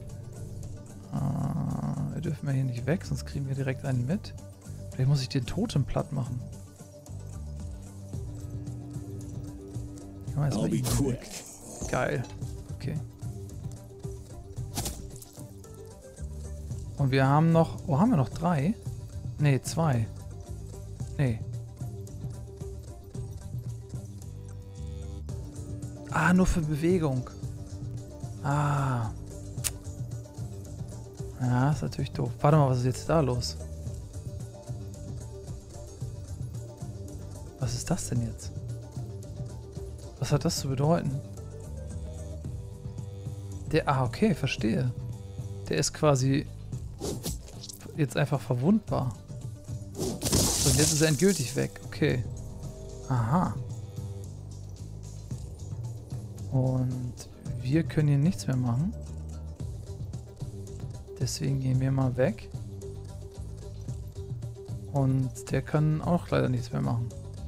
Ah, wir dürfen ja hier nicht weg, sonst kriegen wir direkt einen mit. Vielleicht muss ich den Totem platt machen. I'll be quick. Geil. Okay. Und wir haben noch... Oh, haben wir noch drei? Nee, zwei. Nee. Ah, nur für Bewegung. Ah. Ja, ist natürlich doof. Warte mal, was ist jetzt da los? Was ist das denn jetzt? Was hat das zu bedeuten? Der, ah, okay, verstehe. Der ist quasi jetzt einfach verwundbar. So, und jetzt ist er endgültig weg. Okay. Aha. Und wir können hier nichts mehr machen. Deswegen gehen wir mal weg. Und der kann auch leider nichts mehr machen.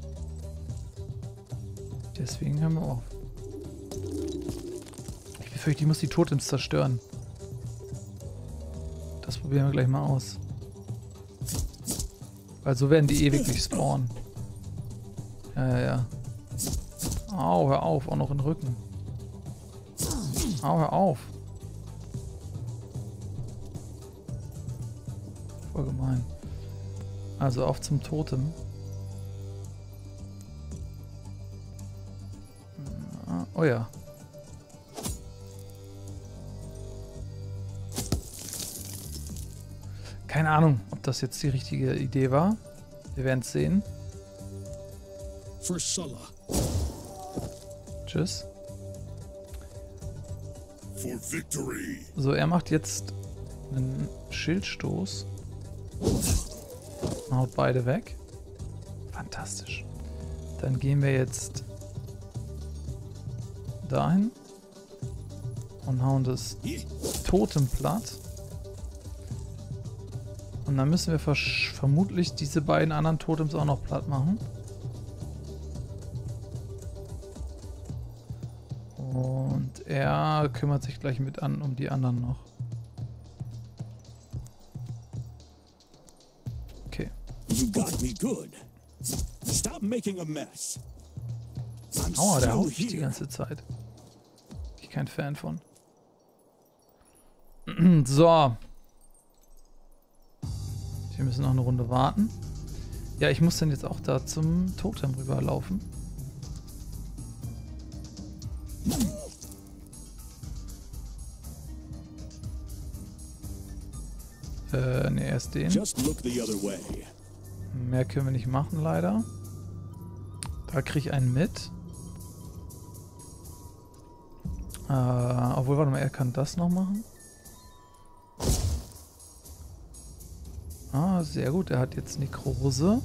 Deswegen hören wir auf. Ich befürchte, ich muss die Totems zerstören. Das probieren wir gleich mal aus. Weil so werden die ewig nicht spawnen. Ja, ja, ja. Au, hör auf. Auch noch in den Rücken. Au, hör auf. Voll gemein. Also auf zum Totem. Oh ja. Keine Ahnung, ob das jetzt die richtige Idee war. Wir werden es sehen. For Sulla. Tschüss. For victory. So, er macht jetzt einen Schildstoß. Und haut beide weg. Fantastisch. Dann gehen wir jetzt dahin und hauen das Totem platt. Und dann müssen wir vermutlich diese beiden anderen Totems auch noch platt machen. Und er kümmert sich gleich mit an um die anderen noch. Okay. You got me good. Stop making a mess. I'm Aua, der still haut mich die here. ganze Zeit. Bin ich kein Fan von. So. Wir müssen noch eine Runde warten. Ja, ich muss dann jetzt auch da zum Totem rüberlaufen. Äh, ne, erst den. Just look the other way. Mehr können wir nicht machen, leider. Da kriege ich einen mit. Äh, obwohl, warte mal, er kann das noch machen. Ah, sehr gut. Er hat jetzt Nekrose.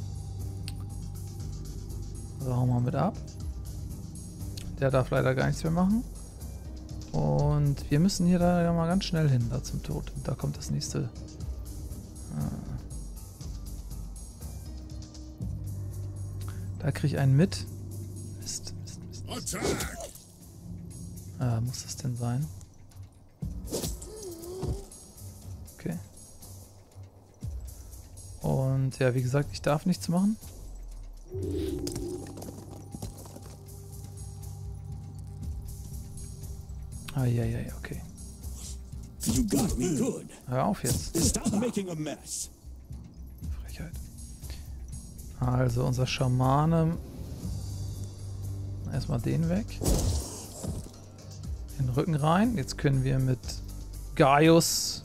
Also hauen wir mit ab. Der darf leider gar nichts mehr machen. Und wir müssen hier da ja mal ganz schnell hin, da zum Tod. Da kommt das nächste. Da kriege ich einen mit. Mist, Mist, Mist. Attack! Äh, muss das denn sein? Okay. Und ja, wie gesagt, ich darf nichts machen. Ah, ja, ja, ja, okay. You got me good. Hör auf jetzt. Stop making a mess. Frechheit. Also unser Schamane. Erstmal den weg. Den Rücken rein. Jetzt können wir mit Gaius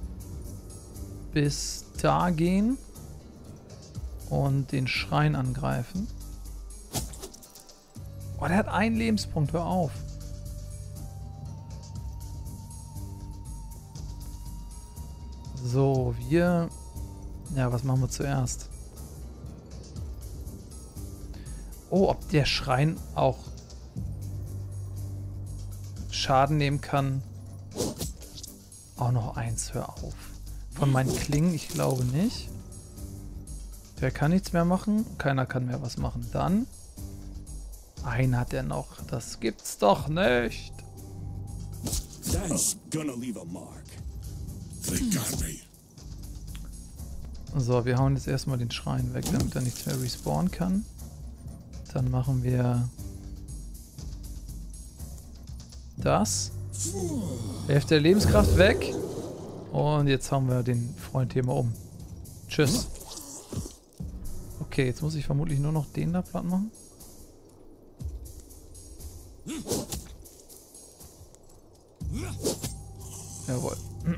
bis da gehen und den Schrein angreifen. Oh, der hat einen Lebenspunkt. Hör auf. So, wir... Ja, was machen wir zuerst? Oh, ob der Schrein auch Schaden nehmen kann. Auch noch eins, hör auf. Von meinen Klingen, ich glaube nicht. Der kann nichts mehr machen. Keiner kann mehr was machen. Dann Einen hat er noch. Das gibt's doch nicht. That's gonna leave a mark. They got me. So, wir hauen jetzt erstmal den Schrein weg, damit er nichts mehr respawnen kann. Dann machen wir das. Hälfte der Lebenskraft weg. Und jetzt hauen wir den Freund hier mal um. Tschüss. Okay, jetzt muss ich vermutlich nur noch den da platt machen. Jawohl.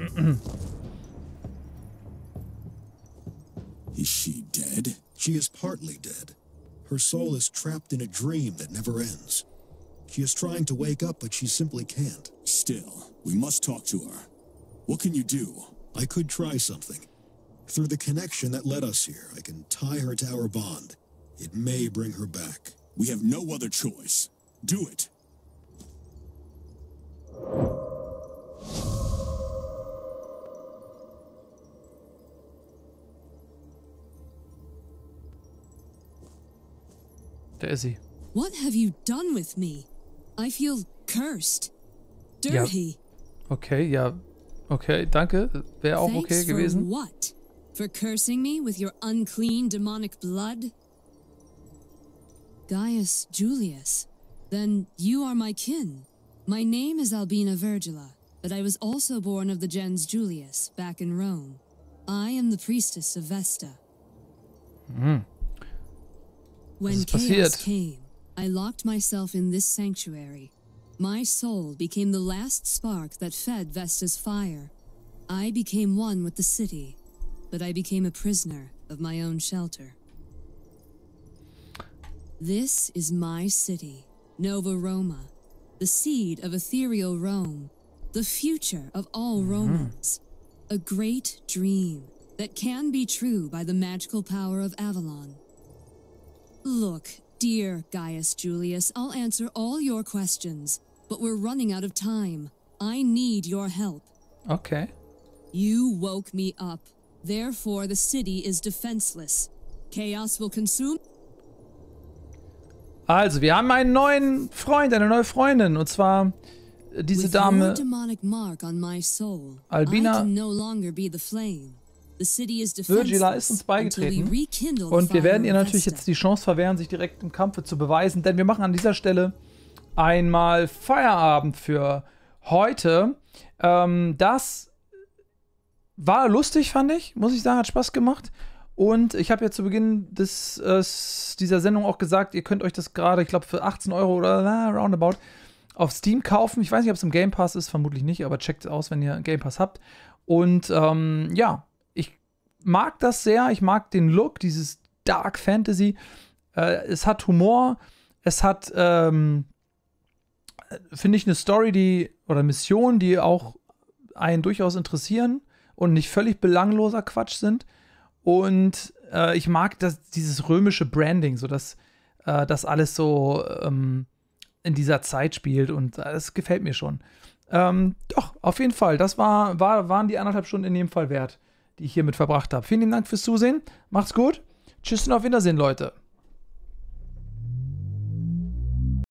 Is she dead? She is partly dead. Her soul is trapped in a dream that never ends. She is trying to wake up, but she simply can't. Still, we must talk to her. What can you do? I could try something. Through the connection that led us here, I can tie her to our bond. It may bring her back. We have no other choice. Do it. Da ist sie. What have you done with me? I feel cursed. Dirty. Okay, ja. Okay, danke. Wäre auch okay Thanks gewesen. For what? For cursing me with your unclean demonic blood? Gaius Julius. Then you are my kin. My name is Albina Virgila, but I was also born of the gens Julius, back in Rome. I am the priestess of Vesta. Hm. When Was ist chaos passiert? came, I locked myself in this sanctuary. My soul became the last spark that fed Vesta's fire. I became one with the city, but I became a prisoner of my own shelter. This is my city, Nova Roma, the seed of ethereal Rome, the future of all Romans. A great dream that can be true by the magical power of Avalon. Look, dear Gaius Julius, I'll answer all your questions, but we're running out of time. I need your help. Okay. You woke me up. Therefore, the city is defenseless. Chaos will consume. Also, wir haben einen neuen Freund, eine neue Freundin. Und zwar äh, diese With your Dame demonic mark on my soul, Albina I can no longer be the flame. The city is Virgila ist uns defenseless until we beigetreten. rekindle the Und wir fire werden ihr of natürlich Vesta. jetzt die Chance verwehren, sich direkt im Kampfe zu beweisen. Denn wir machen an dieser Stelle einmal Feierabend für heute. Ähm, das war lustig, fand ich. Muss ich sagen, hat Spaß gemacht. Und ich habe ja zu Beginn des, äh, dieser Sendung auch gesagt, ihr könnt euch das gerade, ich glaube, für achtzehn Euro oder na, roundabout auf Steam kaufen. Ich weiß nicht, ob es im Game Pass ist, vermutlich nicht, aber checkt es aus, wenn ihr einen Game Pass habt. Und ähm, ja, ich mag das sehr. Ich mag den Look, dieses Dark Fantasy. Äh, es hat Humor. Es hat, ähm, finde ich, eine Story, die oder Mission, die auch einen durchaus interessieren und nicht völlig belangloser Quatsch sind. Und äh, ich mag das, dieses römische Branding, so dass äh, das alles so ähm, in dieser Zeit spielt und das gefällt mir schon. Ähm, doch, auf jeden Fall, das war, war, waren die anderthalb Stunden in jedem Fall wert, die ich hiermit verbracht habe. Vielen lieben Dank fürs Zusehen, macht's gut, tschüss und auf Wiedersehen, Leute.